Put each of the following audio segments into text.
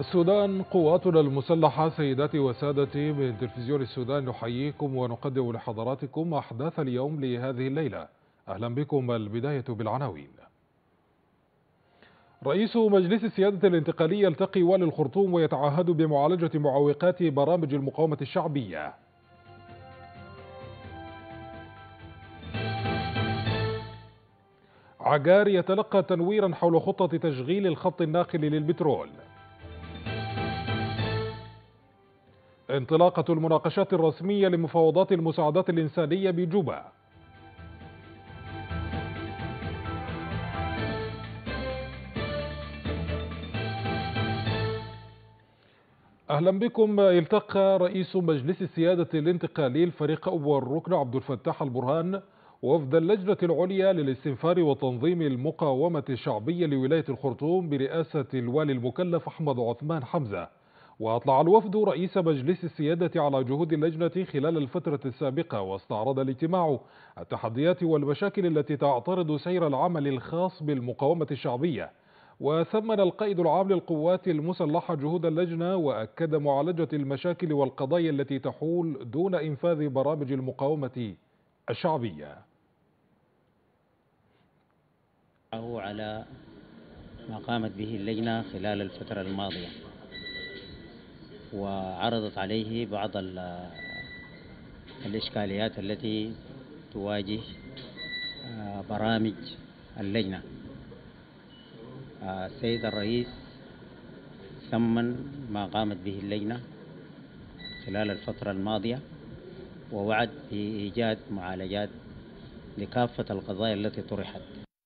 السودان. قواتنا المسلحة. سيداتي وسادتي، من تلفزيون السودان نحييكم ونقدم لحضراتكم أحداث اليوم لهذه الليلة. أهلا بكم. البداية بالعناوين. رئيس مجلس السيادة الانتقالي يلتقي والي الخرطوم ويتعهد بمعالجة معوقات برامج المقاومة الشعبية. عقار يتلقى تنويرا حول خطة تشغيل الخط الناقل للبترول. انطلاقة المناقشات الرسمية لمفاوضات المساعدات الإنسانية بجوبا. أهلا بكم. التقى رئيس مجلس السيادة الانتقالي الفريق أول الركن عبد الفتاح البرهان وفد اللجنة العليا للاستنفار وتنظيم المقاومة الشعبية لولاية الخرطوم برئاسة الوالي المكلف أحمد عثمان حمزة. وأطلع الوفد رئيس مجلس السيادة على جهود اللجنة خلال الفترة السابقة، واستعرض الاجتماع التحديات والمشاكل التي تعترض سير العمل الخاص بالمقاومة الشعبية. وثمن القائد العام للقوات المسلحة جهود اللجنة، وأكد معالجة المشاكل والقضايا التي تحول دون إنفاذ برامج المقاومة الشعبية. على ما قامت به اللجنة خلال الفترة الماضية، وعرضت عليه بعض الإشكاليات التي تواجه برامج اللجنة. السيد الرئيس ثمن ما قامت به اللجنة خلال الفترة الماضية، ووعد بإيجاد معالجات لكافة القضايا التي طرحت.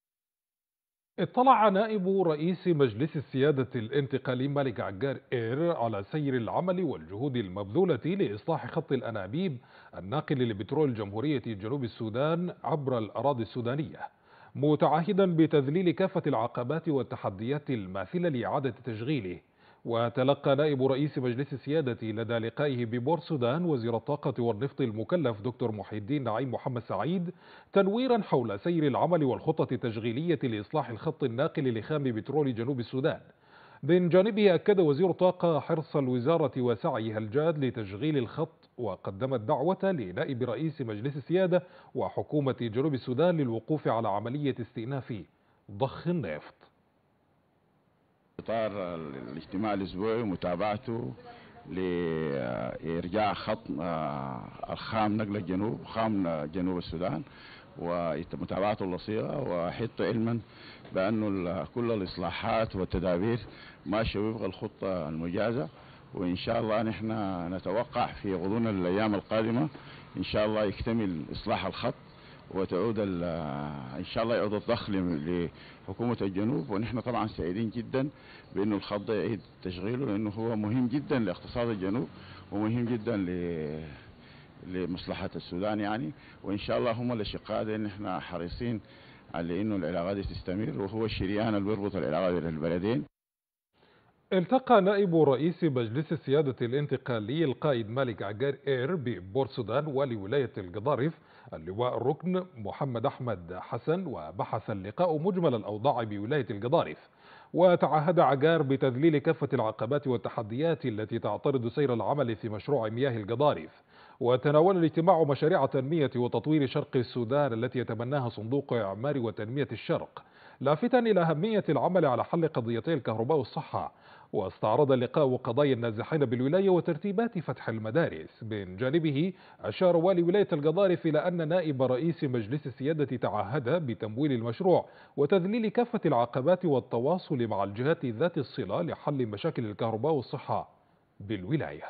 اطلع نائب رئيس مجلس السيادة الانتقالي مالك عقار إير على سير العمل والجهود المبذولة لإصلاح خط الأنابيب الناقل لبترول جمهورية جنوب السودان عبر الأراضي السودانية، متعهدا بتذليل كافة العقبات والتحديات الماثلة لإعادة تشغيله. وتلقى نائب رئيس مجلس السيادة لدى لقائه ببور سودان وزير الطاقة والنفط المكلف دكتور محي الدين نعيم محمد سعيد تنويرا حول سير العمل والخطة التشغيلية لإصلاح الخط الناقل لخام بترول جنوب السودان. من جانبه أكد وزير الطاقة حرص الوزارة وسعيها الجاد لتشغيل الخط، وقدم الدعوة لنائب رئيس مجلس السيادة وحكومة جنوب السودان للوقوف على عملية استئناف ضخ النفط. إطار الاجتماع الأسبوعي ومتابعته لإرجاع خط الخام نقل الجنوب، خام جنوب السودان، ومتابعته اللصيقة، وحط علما بأنه كل الإصلاحات والتدابير ماشية وفق الخطة المجازة. وإن شاء الله نحن نتوقع في غضون الأيام القادمة إن شاء الله يكتمل إصلاح الخط، وتعود ان شاء الله يعود الضخ لحكومه الجنوب. ونحن طبعا سعيدين جدا بانه الخط ده يعيد تشغيله، لانه هو مهم جدا لاقتصاد الجنوب ومهم جدا لمصلحه السودان يعني. وان شاء الله هم الاشقاء دي نحن حريصين على انه العلاقات دي تستمر، وهو الشريان اللي بيربط العلاقات بين البلدين. التقى نائب رئيس مجلس السيادة الانتقالي القائد مالك عقار إير ببور سودان والي ولاية القضارف اللواء الركن محمد أحمد حسن، وبحث اللقاء مجمل الأوضاع بولاية القضارف. وتعهد عقار بتذليل كافة العقبات والتحديات التي تعترض سير العمل في مشروع مياه القضارف. وتناول الاجتماع مشاريع تنمية وتطوير شرق السودان التي يتبناها صندوق إعمار وتنمية الشرق، لافتا إلى أهمية العمل على حل قضيتي الكهرباء والصحة. واستعرض اللقاء قضايا النازحين بالولاية وترتيبات فتح المدارس. من جانبه أشار والي ولاية القضارف إلى أن نائب رئيس مجلس السيادة تعهد بتمويل المشروع وتذليل كافة العقبات والتواصل مع الجهات ذات الصلة لحل مشاكل الكهرباء والصحة بالولاية.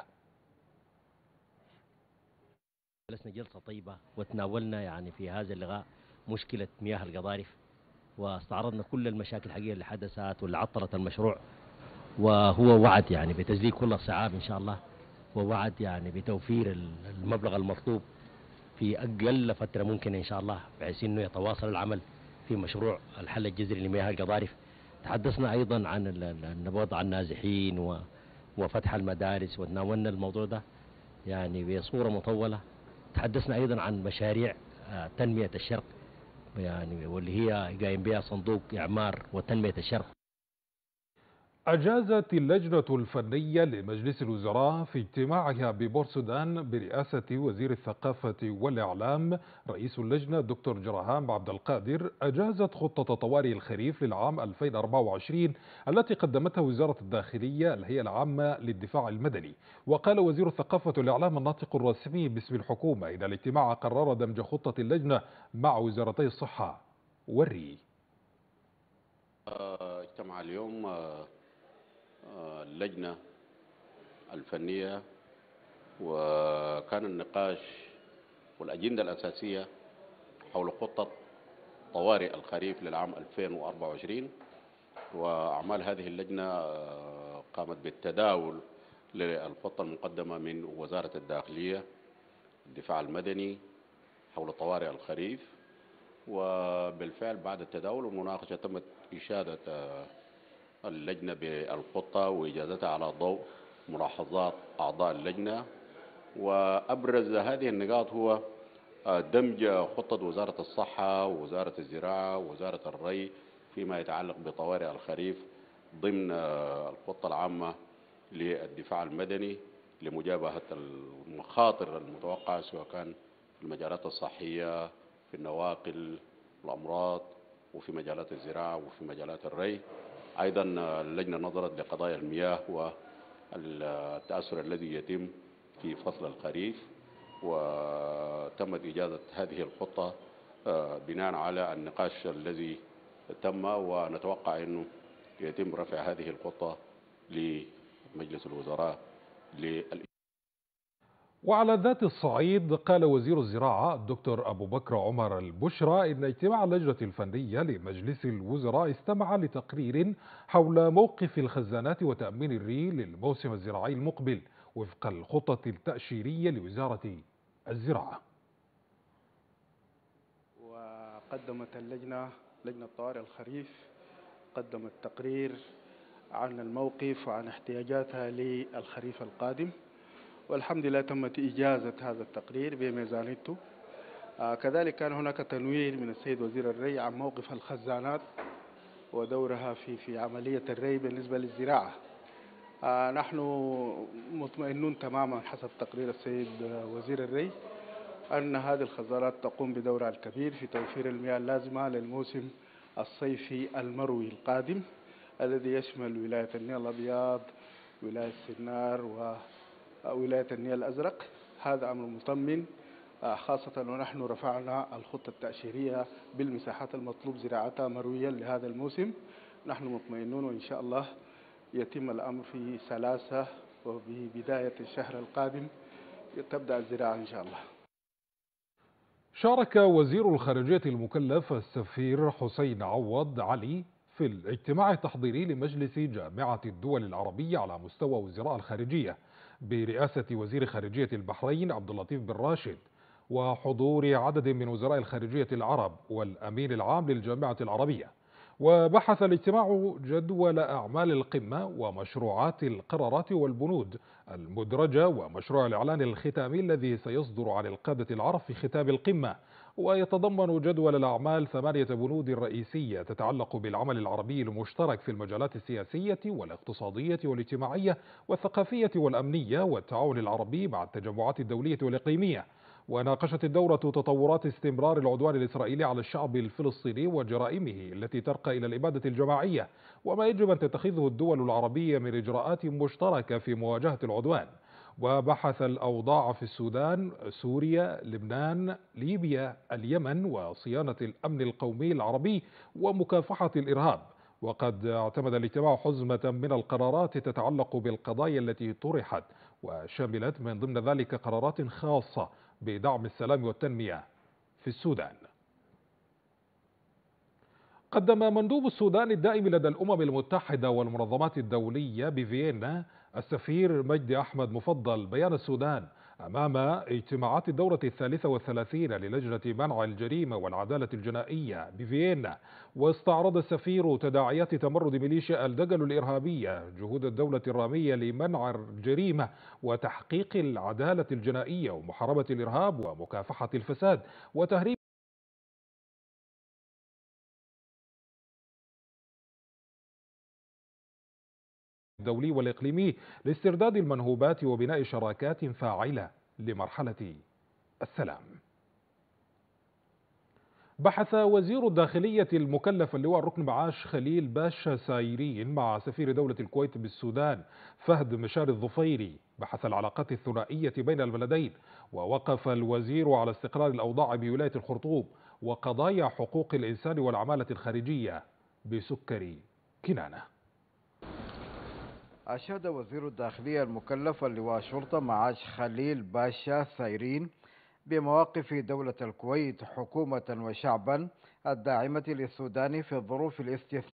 جلسنا جلسة طيبة وتناولنا يعني في هذا اللقاء مشكلة مياه القضارف، واستعرضنا كل المشاكل الحقيقية اللي حدثت واللي عطلت المشروع، وهو وعد يعني بتسليك كل الصعاب إن شاء الله، ووعد يعني بتوفير المبلغ المطلوب في أقل فترة ممكنة إن شاء الله، بحيث إنه يتواصل العمل في مشروع الحل الجذري لمياه القضارف. تحدثنا أيضا عن وضع النازحين وفتح المدارس، وتناولنا الموضوع ده يعني بصورة مطولة. تحدثنا أيضا عن مشاريع تنمية الشرق يعني، واللي هي قايم بها صندوق إعمار وتنمية الشرق. أجازت اللجنة الفنية لمجلس الوزراء في اجتماعها ببورسودان برئاسة وزير الثقافة والإعلام رئيس اللجنة الدكتور جراهام عبد القادر أجازت خطة طوارئ الخريف للعام 2024 التي قدمتها وزارة الداخلية الهيئة العامة للدفاع المدني. وقال وزير الثقافة والإعلام الناطق الرسمي باسم الحكومة إن الاجتماع قرر دمج خطة اللجنة مع وزارتي الصحة والري. اجتمع اليوم اللجنة الفنية، وكان النقاش والأجندة الأساسية حول خطة طوارئ الخريف للعام 2024. وأعمال هذه اللجنة قامت بالتداول للخطة المقدمة من وزارة الداخلية الدفاع المدني حول طوارئ الخريف. وبالفعل بعد التداول والمناقشة تمت إشادة اللجنة بالخطة وإجازتها على ضوء ملاحظات أعضاء اللجنة. وأبرز هذه النقاط هو دمج خطة وزارة الصحة ووزارة الزراعة ووزارة الري فيما يتعلق بطوارئ الخريف ضمن الخطة العامة للدفاع المدني لمجابهة المخاطر المتوقعة سواء كان في المجالات الصحية في النواقل والأمراض وفي مجالات الزراعة وفي مجالات الري. أيضا اللجنة نظرت لقضايا المياه والتأثر الذي يتم في فصل الخريف، وتمت إجازة هذه الخطة بناء على النقاش الذي تم، ونتوقع أنه يتم رفع هذه الخطة لمجلس الوزراء. وعلى ذات الصعيد قال وزير الزراعة الدكتور أبو بكر عمر البشرى إن اجتماع اللجنة الفنية لمجلس الوزراء استمع لتقرير حول موقف الخزانات وتأمين الري للموسم الزراعي المقبل وفق الخطة التأشيرية لوزارة الزراعة. وقدمت لجنة طوارئ الخريف قدمت تقرير عن الموقف وعن احتياجاتها للخريف القادم، والحمد لله تمت إجازة هذا التقرير بميزانيته. كذلك كان هناك تنويه من السيد وزير الري عن موقف الخزانات ودورها في عملية الري بالنسبة للزراعة. نحن مطمئنون تماما حسب تقرير السيد وزير الري أن هذه الخزانات تقوم بدورها الكبير في توفير المياه اللازمة للموسم الصيفي المروي القادم الذي يشمل ولاية النيل الأبيض، ولاية سنار وولاية النيل الأزرق. هذا أمر مطمئن، خاصة ونحن رفعنا الخطة التأشيرية بالمساحات المطلوب زراعتها مرويا لهذا الموسم. نحن مطمئنون وإن شاء الله يتم الأمر في سلاسة، وببداية الشهر القادم تبدأ الزراعة إن شاء الله. شارك وزير الخارجية المكلف السفير حسين عوض علي في الاجتماع التحضيري لمجلس جامعة الدول العربية على مستوى وزراء الخارجية برئاسة وزير خارجية البحرين عبد اللطيف بن راشد وحضور عدد من وزراء الخارجية العرب والأمين العام للجامعة العربية. وبحث الاجتماع جدول أعمال القمة ومشروعات القرارات والبنود المدرجة ومشروع الإعلان الختامي الذي سيصدر عن القادة العرب في ختام القمة. ويتضمن جدول الأعمال 8 بنود رئيسية تتعلق بالعمل العربي المشترك في المجالات السياسية والاقتصادية والاجتماعية والثقافية والأمنية والتعاون العربي مع التجمعات الدولية والإقليمية. وناقشت الدورة تطورات استمرار العدوان الإسرائيلي على الشعب الفلسطيني وجرائمه التي ترقى إلى الإبادة الجماعية وما يجب أن تتخذه الدول العربية من إجراءات مشتركة في مواجهة العدوان. وبحث الأوضاع في السودان، سوريا، لبنان، ليبيا، اليمن وصيانة الأمن القومي العربي ومكافحة الإرهاب. وقد اعتمد الاجتماع حزمة من القرارات تتعلق بالقضايا التي طرحت وشملت من ضمن ذلك قرارات خاصة بدعم السلام والتنمية في السودان. قدم مندوب السودان الدائم لدى الأمم المتحدة والمنظمات الدولية بفيينا السفير مجدي أحمد مفضل بيان السودان أمام اجتماعات الدورة 33 للجنة منع الجريمة والعدالة الجنائية بفيينا. واستعرض السفير تداعيات تمرد ميليشيا الدجل الإرهابية جهود الدولة الرامية لمنع الجريمة وتحقيق العدالة الجنائية ومحاربة الإرهاب ومكافحة الفساد وتهريب الدولي والإقليمي لاسترداد المنهوبات وبناء شراكات فاعلة لمرحلة السلام. بحث وزير الداخلية المكلف اللواء الركن معاش خليل باشا سايرين مع سفير دولة الكويت بالسودان فهد مشار الظفيري بحث العلاقات الثنائية بين البلدين، ووقف الوزير على استقرار الأوضاع بولاية الخرطوم وقضايا حقوق الإنسان والعمالة الخارجية بسكر كنانة. أشاد وزير الداخلية المكلف اللواء شرطة معاش خليل باشا سايرين بمواقف دولة الكويت حكومة وشعبا الداعمة للسودان في الظروف الاستثنائية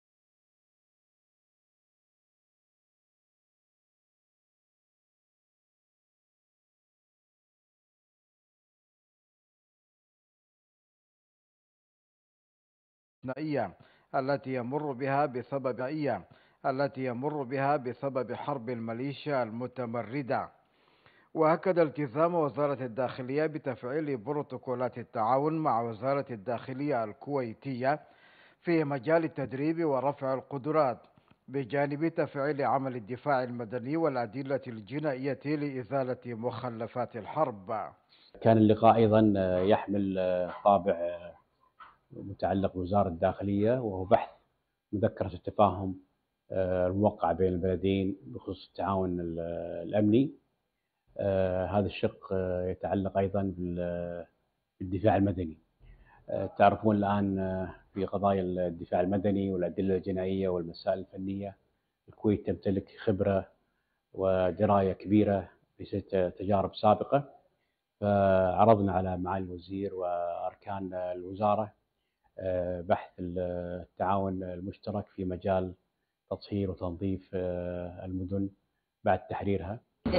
التي يمر بها بسبب حرب الميليشيا المتمردة. وأكد التزام وزارة الداخلية بتفعيل بروتوكولات التعاون مع وزارة الداخلية الكويتية في مجال التدريب ورفع القدرات بجانب تفعيل عمل الدفاع المدني والأدلة الجنائية لإزالة مخلفات الحرب. كان اللقاء أيضا يحمل طابع متعلق بوزارة الداخلية، وهو بحث مذكرة التفاهم الموقعة بين البلدين بخصوص التعاون الأمني. هذا الشق يتعلق أيضا بالدفاع المدني. تعرفون الآن في قضايا الدفاع المدني والأدلة الجنائية والمسائل الفنية الكويت تمتلك خبرة ودراية كبيرة بتجارب سابقة، فعرضنا على معالي الوزير وأركان الوزارة بحث التعاون المشترك في مجال تطهير وتنظيف المدن بعد تحريرها.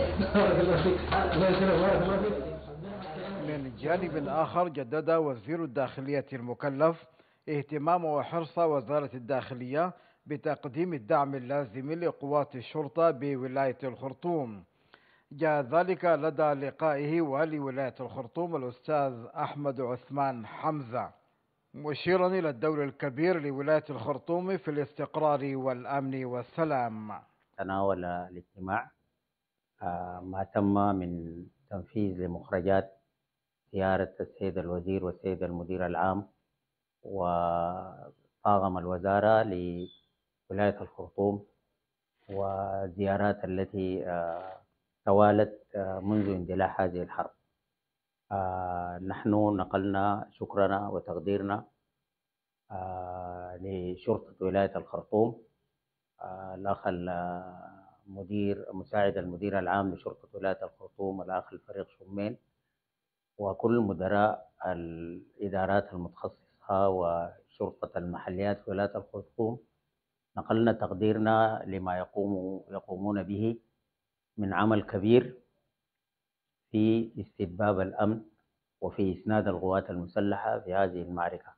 من جانب آخر جدد وزير الداخلية المكلف اهتمام وحرص وزارة الداخلية بتقديم الدعم اللازم لقوات الشرطة بولاية الخرطوم. جاء ذلك لدى لقائه والي ولاية الخرطوم الأستاذ أحمد عثمان حمزة، مشيرا إلى الدور الكبير لولاية الخرطوم في الاستقرار والأمن والسلام. تناول الاجتماع ما تم من تنفيذ لمخرجات زيارة السيد الوزير والسيد المدير العام وطاقم الوزارة لولاية الخرطوم، والزيارات التي توالت منذ اندلاع هذه الحرب. نحن نقلنا شكرنا وتقديرنا لشرطة ولاية الخرطوم، الأخ مساعد المدير العام لشرطة ولاية الخرطوم الأخ الفريق شمين، وكل مدراء الإدارات المتخصصة وشرطة المحليات في ولاية الخرطوم. نقلنا تقديرنا لما يقومون به من عمل كبير في استتباب الأمن وفي إسناد القوات المسلحة في هذه المعركة.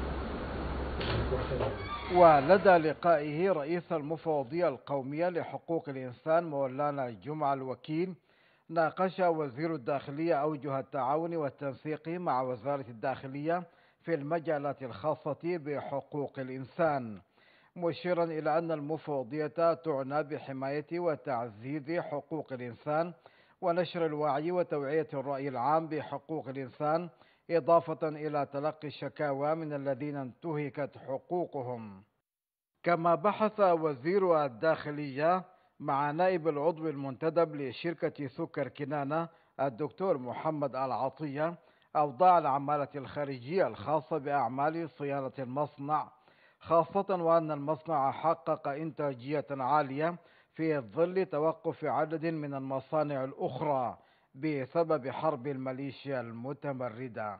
ولدى لقائه رئيس المفوضية القومية لحقوق الإنسان مولانا جمعة الوكيل، ناقش وزير الداخلية أوجه التعاون والتنسيق مع وزارة الداخلية في المجالات الخاصة بحقوق الإنسان، مشيرا إلى أن المفوضية تعنى بحماية وتعزيز حقوق الإنسان ونشر الوعي وتوعية الرأي العام بحقوق الإنسان، إضافة إلى تلقي الشكاوى من الذين انتهكت حقوقهم. كما بحث وزير الداخلية مع نائب العضو المنتدب لشركة سكر كنانة الدكتور محمد العطية أوضاع العمالة الخارجية الخاصة بأعمال صيانة المصنع، خاصة وأن المصنع حقق إنتاجية عالية في ظل توقف عدد من المصانع الأخرى بسبب حرب الميليشيا المتمردة.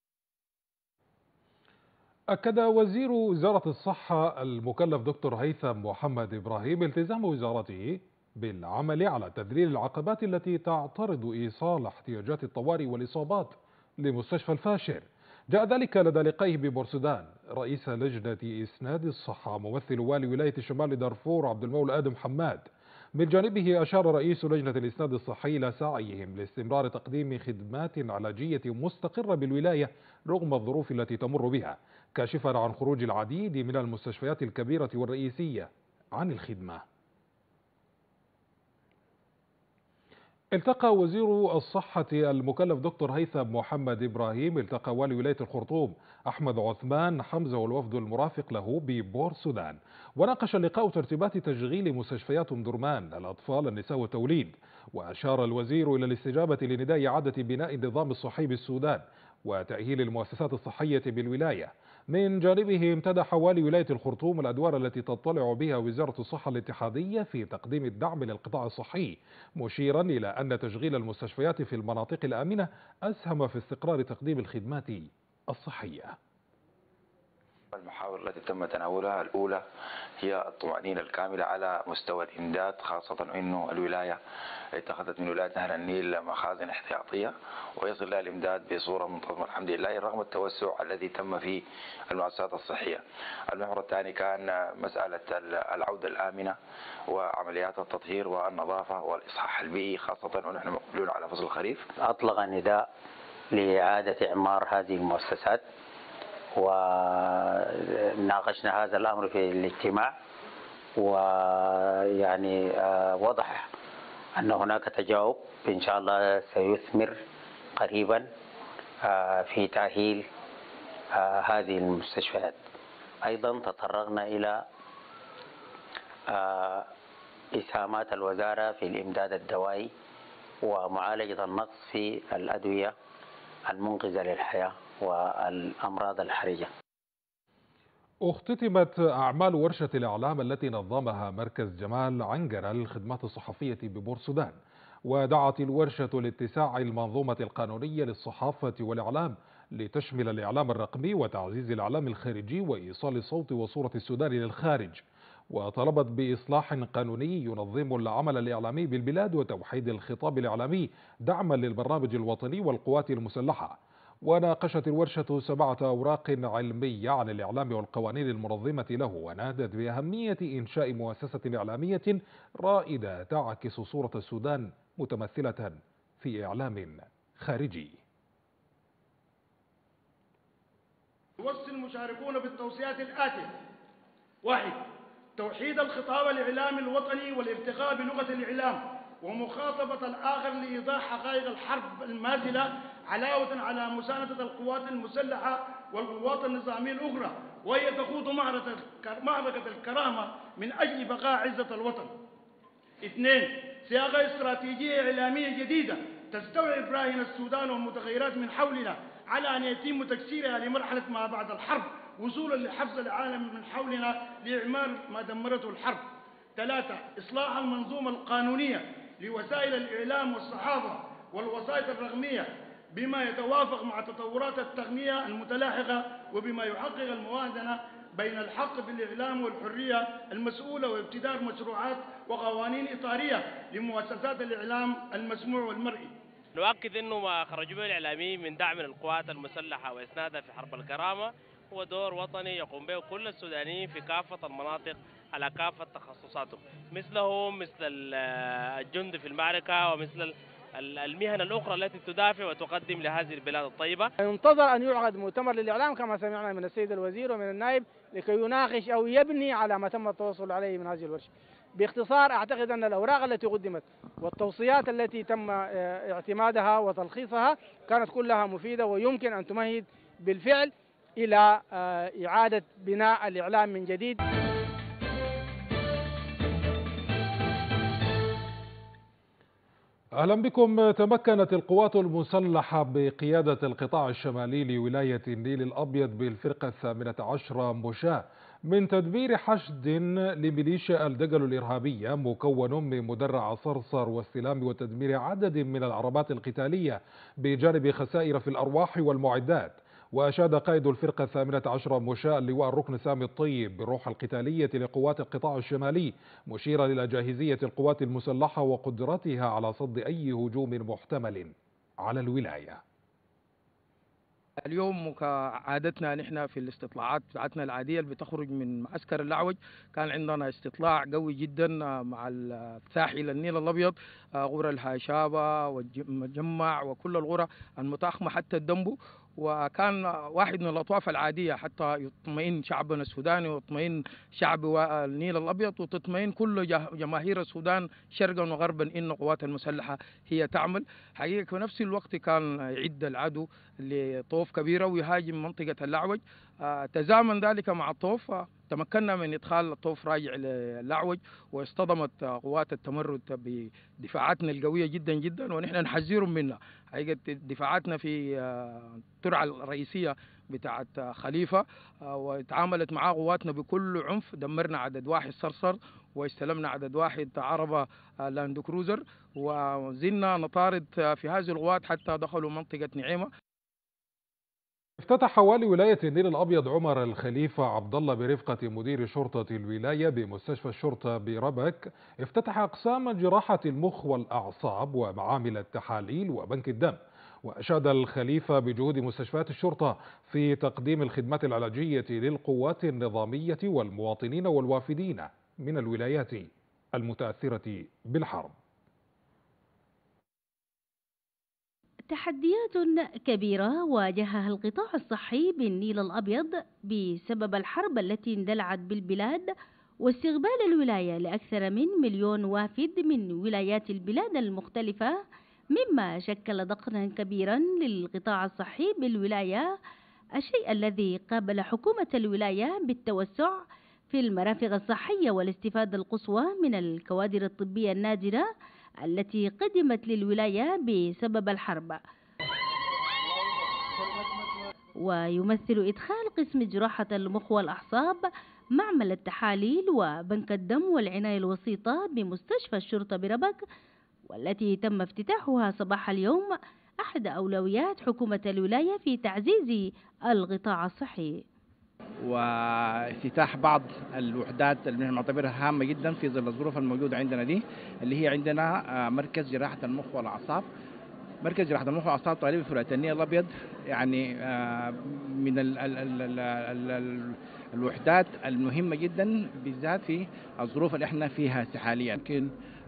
أكد وزير وزارة الصحة المكلف دكتور هيثم محمد إبراهيم التزام وزارته بالعمل على تذليل العقبات التي تعترض إيصال احتياجات الطوارئ والإصابات لمستشفى الفاشر. جاء ذلك لدى لقائه ببورسودان رئيس لجنة إسناد الصحة ممثل والي ولاية شمال دارفور عبد المولى آدم حماد. من جانبه أشار رئيس لجنة الإسناد الصحي إلى سعيهم لاستمرار تقديم خدمات علاجية مستقرة بالولاية رغم الظروف التي تمر بها، كاشفا عن خروج العديد من المستشفيات الكبيرة والرئيسية عن الخدمة. التقى وزير الصحة المكلف دكتور هيثم محمد إبراهيم التقى والي ولاية الخرطوم أحمد عثمان حمزة والوفد المرافق له ببور سودان، وناقش اللقاء ترتيبات تشغيل مستشفيات أم درمان الأطفال النساء والتوليد. وأشار الوزير إلى الاستجابة لنداء إعادة بناء النظام الصحي بالسودان وتأهيل المؤسسات الصحية بالولاية. من جانبه امتدح والي ولاية الخرطوم الأدوار التي تطلع بها وزارة الصحة الاتحادية في تقديم الدعم للقطاع الصحي، مشيرا إلى أن تشغيل المستشفيات في المناطق الآمنة أسهم في استقرار تقديم الخدمات الصحية. المحاور التي تم تناولها الأولى هي الطمأنينة الكاملة على مستوى الإمداد، خاصة أنه الولاية اتخذت من ولاية نهر النيل مخازن احتياطية ويصل لها الإمداد بصورة منتظمة الحمد لله رغم التوسع الذي تم في المؤسسات الصحية. المحور الثاني كان مسألة العودة الآمنة وعمليات التطهير والنظافة والإصحاح البيئي، خاصة ونحن مقبلون على فصل الخريف. أطلق نداء لإعادة إعمار هذه المؤسسات، وناقشنا هذا الأمر في الاجتماع، ويعني وضح أن هناك تجاوب إن شاء الله سيثمر قريبا في تأهيل هذه المستشفيات. أيضا تطرقنا إلى إسهامات الوزارة في الإمداد الدوائي ومعالجة النقص في الأدوية المنقذة للحياة والأمراض الحرجة. اختتمت أعمال ورشة الإعلام التي نظمها مركز جمال عنقرة للخدمات الصحفية ببور سودان، ودعت الورشة لاتساع المنظومة القانونية للصحافة والإعلام لتشمل الإعلام الرقمي وتعزيز الإعلام الخارجي وإيصال الصوت وصورة السودان للخارج، وطلبت بإصلاح قانوني ينظم العمل الإعلامي بالبلاد وتوحيد الخطاب الإعلامي دعما للبرنامج الوطني والقوات المسلحة. وناقشت الورشة 7 أوراق علمية عن الإعلام والقوانين المنظمة له، ونادت بأهمية إنشاء مؤسسة إعلامية رائدة تعكس صورة السودان متمثلة في إعلام خارجي. يوصي المشاركون بالتوصيات الآتية: 1. توحيد الخطاب الإعلامي الوطني والارتقاء بلغة الإعلام ومخاطبة الآخر لإيضاح حقائق الحرب الماثلة علاوة على مساندة القوات المسلحة والقوات النظامية الأخرى، وهي تخوض معركة الكرامة من أجل بقاء عزة الوطن. 2. صياغة استراتيجية إعلامية جديدة تستوعب راهن السودان والمتغيرات من حولنا على أن يتم تكسيرها لمرحلة ما بعد الحرب وصولا لحفظ العالم من حولنا لإعمار ما دمرته الحرب. 3. إصلاح المنظومة القانونية لوسائل الإعلام والصحافة والوسائط الرقمية بما يتوافق مع تطورات التقنية المتلاحقة وبما يحقق الموازنة بين الحق في الإعلام والحرية المسؤولة وابتدار مشروعات وقوانين إطارية لمؤسسات الإعلام المسموع والمرئي. نؤكد أنه ما خرجوا به الإعلاميين من دعم القوات المسلحة وإسنادها في حرب الكرامة هو دور وطني يقوم به كل السودانيين في كافة المناطق على كافة تخصصاتهم، مثلهم مثل الجند في المعركة ومثل المهن الأخرى التي تدافع وتقدم لهذه البلاد الطيبة. ينتظر أن يعقد مؤتمر للإعلام كما سمعنا من السيد الوزير ومن النائب لكي يناقش أو يبني على ما تم التوصل عليه من هذه الورشة. باختصار أعتقد أن الأوراق التي قدمت والتوصيات التي تم اعتمادها وتلخيصها كانت كلها مفيدة ويمكن أن تمهد بالفعل إلى إعادة بناء الإعلام من جديد. أهلا بكم. تمكنت القوات المسلحة بقيادة القطاع الشمالي لولاية النيل الأبيض بالفرقة 18 مشاة من تدبير حشد لميليشيا الدجل الإرهابية مكون من مدرع صرصر واستلام وتدمير عدد من العربات القتالية بجانب خسائر في الأرواح والمعدات. وأشاد قائد الفرقة 18 مشاة اللواء الركن سامي الطيب بالروح القتالية لقوات القطاع الشمالي، مشيرا إلى جاهزية القوات المسلحة وقدرتها على صد أي هجوم محتمل على الولاية. اليوم كعادتنا نحن في الاستطلاعات بتاعتنا العادية اللي بتخرج من معسكر الأعوج، كان عندنا استطلاع قوي جدا مع الساحل النيل الأبيض، غورة الهاشابة والمجمع وكل الغرة المتاخمة حتى الدنبو. وكان واحد من الأطواف العادية حتى يطمئن شعبنا السوداني ويطمئن شعب النيل الأبيض وتطمئن كل جماهير السودان شرقا وغربا إن القوات المسلحة هي تعمل. حقيقة في نفس الوقت كان يعد العدو لطوف كبيرة ويهاجم منطقة الأعوج. تزامن ذلك مع الطوف تمكنا من إدخال الطوف راجع للأعوج، واصطدمت قوات التمرد بدفاعاتنا القوية جدا جدا ونحن نحذرهم منها. حقيقة دفاعاتنا في الترعة الرئيسية بتاعت خليفة وتعاملت مع قواتنا بكل عنف، دمرنا عدد واحد صرصر واستلمنا عدد واحد عربة لاند كروزر، وزلنا نطارد في هذه القوات حتى دخلوا منطقة نعيمة. افتتح والي ولاية النيل الأبيض عمر الخليفة عبد الله برفقة مدير شرطة الولاية بمستشفى الشرطة بربك افتتح أقسام جراحة المخ والأعصاب ومعامل التحاليل وبنك الدم. وأشاد الخليفة بجهود مستشفيات الشرطة في تقديم الخدمات العلاجية للقوات النظامية والمواطنين والوافدين من الولايات المتأثرة بالحرب. تحديات كبيرة واجهها القطاع الصحي بالنيل الأبيض بسبب الحرب التي اندلعت بالبلاد واستقبال الولاية لأكثر من 1,000,000 وافد من ولايات البلاد المختلفة، مما شكل ضغطا كبيرا للقطاع الصحي بالولاية، الشيء الذي قابل حكومة الولاية بالتوسع في المرافق الصحية والاستفادة القصوى من الكوادر الطبية النادرة التي قدمت للولاية بسبب الحرب. ويمثل إدخال قسم جراحة المخ والأعصاب، معمل التحاليل وبنك الدم والعناية الوسيطة بمستشفى الشرطة بربك، والتي تم افتتاحها صباح اليوم، أحد أولويات حكومة الولاية في تعزيز القطاع الصحي. وافتتاح بعض الوحدات اللي نعتبرها هامة جدا في ظل الظروف الموجودة عندنا دي، اللي هي عندنا مركز جراحة المخ والأعصاب. مركز جراحة المخ والأعصاب طالب في ولاية النيل الأبيض، يعني من الوحدات المهمة جدا بالذات في الظروف اللي احنا فيها حاليا. يمكن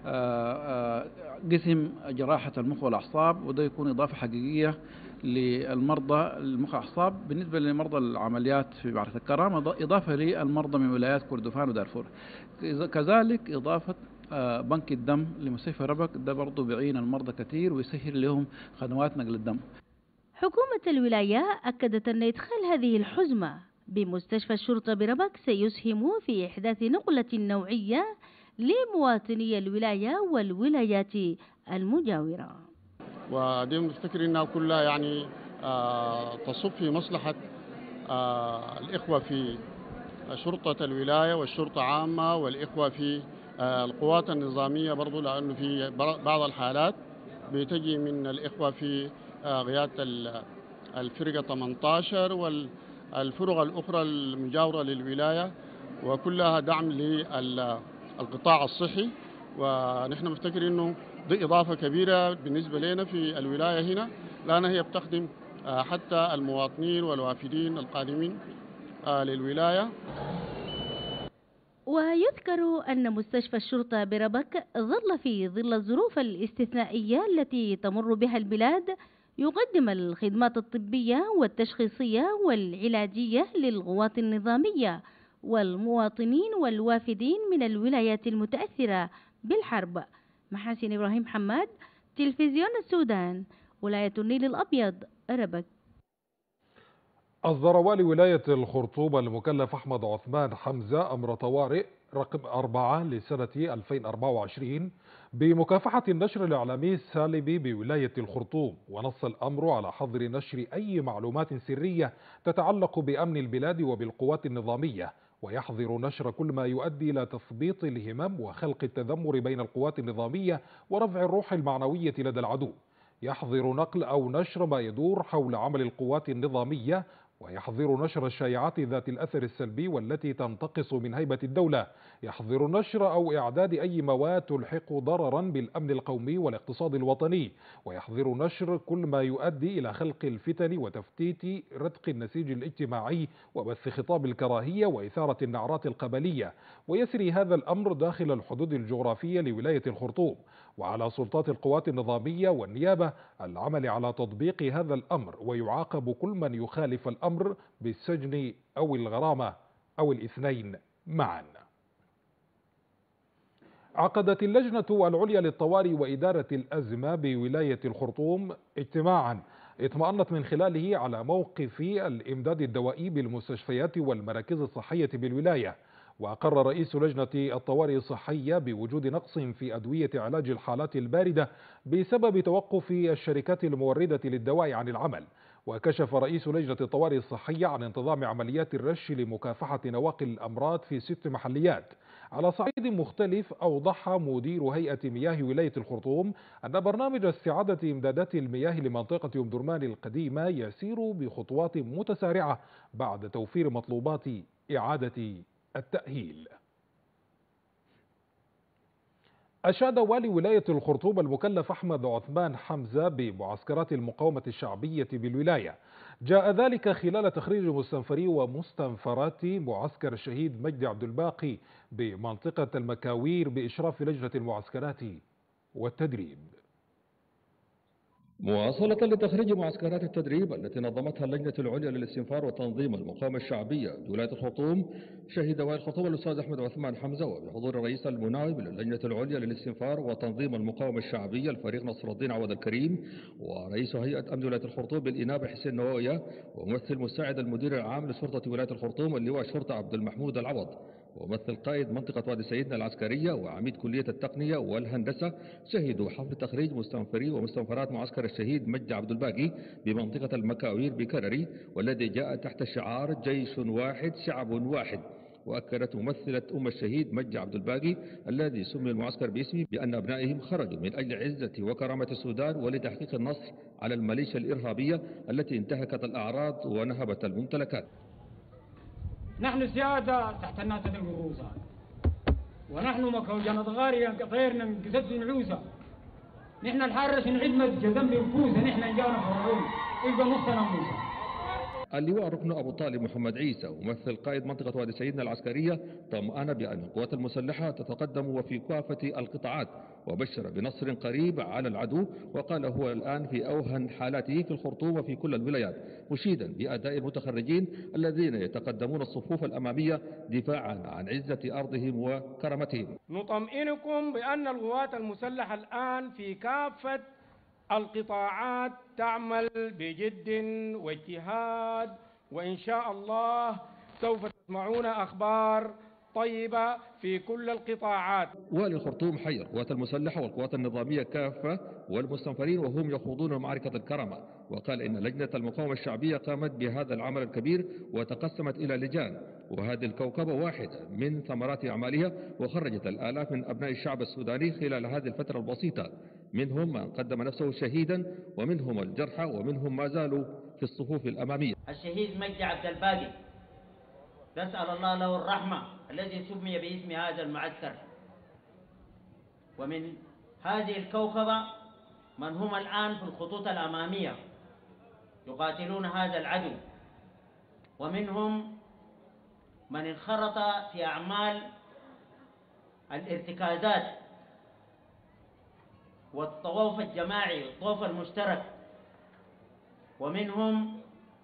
قسم جراحة المخ والأعصاب، وده يكون إضافة حقيقية للمرضى المخ والأعصاب بالنسبة لمرضى العمليات في معركة الكرامة، إضافة للمرضى من ولايات كردفان ودارفور. كذلك إضافة بنك الدم لمستشفى ربك، ده برضه بيعين المرضى كثير ويسهل لهم خدمات نقل الدم. حكومة الولاية أكدت أن إدخال هذه الحزمة بمستشفى الشرطة بربك سيسهم في إحداث نقلة نوعية لمواطني الولاية والولايات المجاورة. ودي نفتكر انها كلها يعني تصب في مصلحة الإخوة في شرطة الولاية والشرطة عامة، والإخوة في القوات النظامية برضو، لأنه في بعض الحالات بتجي من الإخوة في قيادة الفرقة 18 والفرق الأخرى المجاورة للولاية، وكلها دعم للقطاع الصحي. ونحن مفتكر انه دي اضافه كبيره بالنسبه لنا في الولايه هنا، لان هي بتخدم حتى المواطنين والوافدين القادمين للولايه. ويذكر أن مستشفى الشرطة بربك ظل في ظل الظروف الاستثنائية التي تمر بها البلاد يقدم الخدمات الطبية والتشخيصية والعلاجية للقوات النظامية والمواطنين والوافدين من الولايات المتأثرة بالحرب. محاسن إبراهيم حماد، تلفزيون السودان، ولاية النيل الأبيض، ربك. أصدر والي ولاية الخرطوم المكلف أحمد عثمان حمزة أمر طوارئ رقم 4 لسنة 2024 بمكافحة النشر الإعلامي السالب بولاية الخرطوم، ونص الأمر على حظر نشر أي معلومات سرية تتعلق بأمن البلاد وبالقوات النظامية، ويحظر نشر كل ما يؤدي إلى تثبيط الهمم وخلق التذمر بين القوات النظامية ورفع الروح المعنوية لدى العدو. يحظر نقل أو نشر ما يدور حول عمل القوات النظامية ويحظر نشر الشائعات ذات الأثر السلبي والتي تنتقص من هيبة الدولة، يحظر نشر أو إعداد أي مواد تلحق ضررا بالأمن القومي والاقتصاد الوطني، ويحظر نشر كل ما يؤدي إلى خلق الفتن وتفتيت رتق النسيج الاجتماعي وبث خطاب الكراهية وإثارة النعرات القبلية، ويسري هذا الأمر داخل الحدود الجغرافية لولاية الخرطوم، وعلى سلطات القوات النظامية والنيابة العمل على تطبيق هذا الأمر، ويعاقب كل من يخالف الأمر بالسجن أو الغرامة أو الاثنين معا. عقدت اللجنة العليا للطوارئ وإدارة الأزمة بولاية الخرطوم اجتماعا اطمأنت من خلاله على موقف الإمداد الدوائي بالمستشفيات والمراكز الصحية بالولاية. وأقر رئيس لجنة الطوارئ الصحية بوجود نقص في أدوية علاج الحالات الباردة بسبب توقف الشركات الموردة للدواء عن العمل. وكشف رئيس لجنة الطوارئ الصحية عن انتظام عمليات الرش لمكافحة نواقل الأمراض في 6 محليات. على صعيد مختلف، أوضح مدير هيئة مياه ولاية الخرطوم أن برنامج استعادة إمدادات المياه لمنطقة أم درمان القديمة يسير بخطوات متسارعة بعد توفير مطلوبات إعادة التأهيل. أشاد والي ولاية الخرطوم المكلف أحمد عثمان حمزة بمعسكرات المقاومة الشعبية بالولاية. جاء ذلك خلال تخريج مستنفري ومستنفرات معسكر الشهيد مجدي عبد الباقي بمنطقة المكاوير بإشراف لجنة المعسكرات والتدريب. مواصلة لتخريج معسكرات التدريب التي نظمتها اللجنة العليا للاستنفار وتنظيم المقاومة الشعبية بولاية الخرطوم، شهد والي الخرطوم الأستاذ أحمد عثمان حمزة وبحضور الرئيس المناوب للجنة العليا للاستنفار وتنظيم المقاومة الشعبية الفريق نصر الدين عوض الكريم، ورئيس هيئة أمن ولاية الخرطوم بالإنابة حسين نواوية، وممثل مساعد المدير العام لشرطة ولاية الخرطوم اللواء الشرطة عبد المحمود العوض، وممثل قائد منطقة وادي سيدنا العسكرية وعميد كلية التقنية والهندسة، شهدوا حفل تخريج مستنفري ومستنفرات معسكر الشهيد مجدي عبد الباقي بمنطقة المكاوير بكرري، والذي جاء تحت شعار جيش واحد شعب واحد. وأكدت ممثلة الشهيد مجدي عبد الباقي الذي سمي المعسكر باسمه بأن أبنائهم خرجوا من أجل عزة وكرامة السودان ولتحقيق النصر على الميليشيا الإرهابية التي انتهكت الأعراض ونهبت الممتلكات. نحن سيادة تحت الناس القروصة، ونحن مكوجنا ضغاريا كطيرنا من قسد نعوسة، نحن الحارة نعدمة جزم بنفوسة، نحن جانا فرعون يبقى نصنا موسى. اللواء ركن أبو طالب محمد عيسى ممثل قائد منطقة وادي سيدنا العسكرية طمأن بأن القوات المسلحة تتقدم وفي كافة القطاعات، وبشر بنصر قريب على العدو، وقال هو الآن في أوهن حالاته في الخرطوم وفي كل الولايات، مشيدا بأداء المتخرجين الذين يتقدمون الصفوف الأمامية دفاعا عن عزة أرضهم وكرامتهم. نطمئنكم بأن القوات المسلحة الآن في كافة القطاعات تعمل بجد واجتهاد، وإن شاء الله سوف تسمعون أخبار طيبة في كل القطاعات. والي الخرطوم حي القوات المسلحة والقوات النظامية كافة والمستنفرين وهم يخوضون معركة الكرامة، وقال إن لجنة المقاومة الشعبية قامت بهذا العمل الكبير وتقسمت إلى لجان، وهذه الكوكبة واحدة من ثمرات أعمالها، وخرجت الآلاف من أبناء الشعب السوداني خلال هذه الفترة البسيطة، منهم من قدم نفسه شهيدا ومنهم الجرحى ومنهم ما زالوا في الصفوف الأمامية. الشهيد مجدي عبد الباقي نسأل الله له الرحمة الذي سمي باسم هذا المعسكر، ومن هذه الكوكبة من هم الآن في الخطوط الأمامية يقاتلون هذا العدو، ومنهم من انخرط في أعمال الارتكازات والطواف الجماعي والطواف المشترك، ومنهم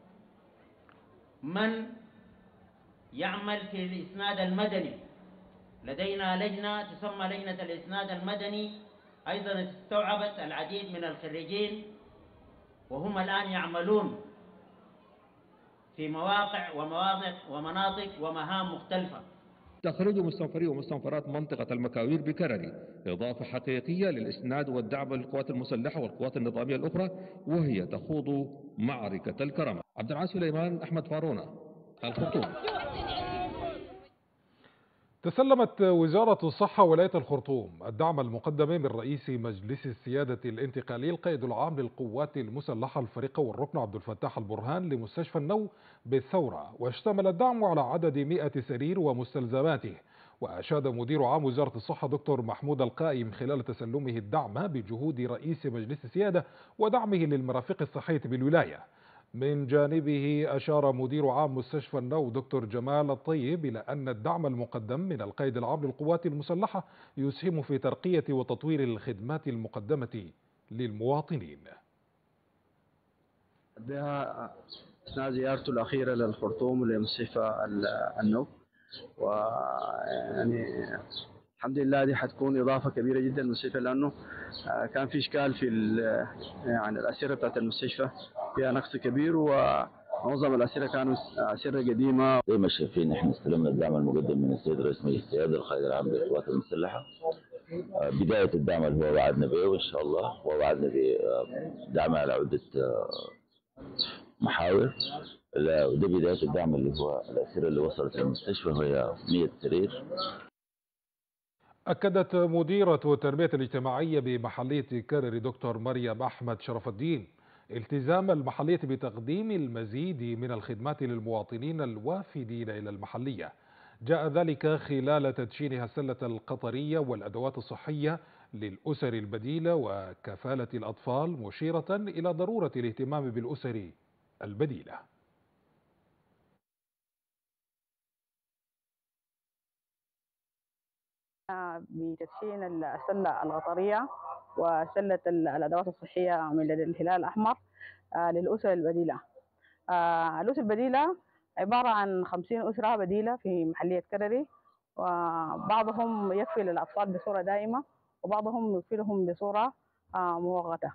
من يعمل في الإسناد المدني. لدينا لجنة تسمى لجنة الإسناد المدني، أيضا استوعبت العديد من الخريجين وهم الآن يعملون في مواقع ومناطق ومهام مختلفة. تخرج مستنفري ومستنفرات منطقة المكاوير بكرري إضافة حقيقية للإسناد والدعم للقوات المسلحة والقوات النظامية الأخرى، وهي تخوض معركة الكرامة. عبد العال سليمان، أحمد فارونة، الخرطوم. تسلمت وزارة الصحة ولاية الخرطوم الدعم المقدم من رئيس مجلس السيادة الانتقالي القائد العام للقوات المسلحة الفريقة والركن عبد الفتاح البرهان لمستشفى النو بالثورة، واشتمل الدعم على عدد 100 سرير ومستلزماته. وأشاد مدير عام وزارة الصحة دكتور محمود القائم خلال تسلمه الدعم بجهود رئيس مجلس السيادة ودعمه للمرافق الصحية بالولاية. من جانبه أشار مدير عام مستشفى النو دكتور جمال الطيب إلى أن الدعم المقدم من القائد العام للقوات المسلحة يسهم في ترقية وتطوير الخدمات المقدمة للمواطنين. بها أثناء زيارته الأخيرة للخرطوم ولمستشفى النو، ويعني الحمد لله دي حتكون إضافة كبيرة جدا للمستشفى، لأنه كان في إشكال في يعني الأسرة بتاعت المستشفى فيها نقص كبير، ومعظم الأسرة كانوا أسرة قديمة. زي ما شايفين احنا استلمنا الدعم المقدم من السيد رئيس مجلس السيادة القائد العام للقوات المسلحة. بداية الدعم اللي هو وعدنا به، وإن شاء الله ووعدنا بدعم على عدة محاور. وده بداية الدعم اللي هو الأسرة اللي وصلت للمستشفى وهي 100 سرير. أكدت مديرة التنمية الاجتماعية بمحلية كرري دكتور مريم أحمد شرف الدين التزام المحلية بتقديم المزيد من الخدمات للمواطنين الوافدين إلى المحلية. جاء ذلك خلال تدشينها السلة القطرية والأدوات الصحية للأسر البديلة وكفالة الأطفال، مشيرة إلى ضرورة الاهتمام بالأسر البديلة. بتدشين السلة القطرية وسلة الأدوات الصحية من الهلال الأحمر للأسر البديلة. الأسر البديلة عبارة عن 50 أسرة بديلة في محلية كرري، وبعضهم يكفي للأطفال بصورة دائمة وبعضهم يكفي لهم بصورة مؤقتة.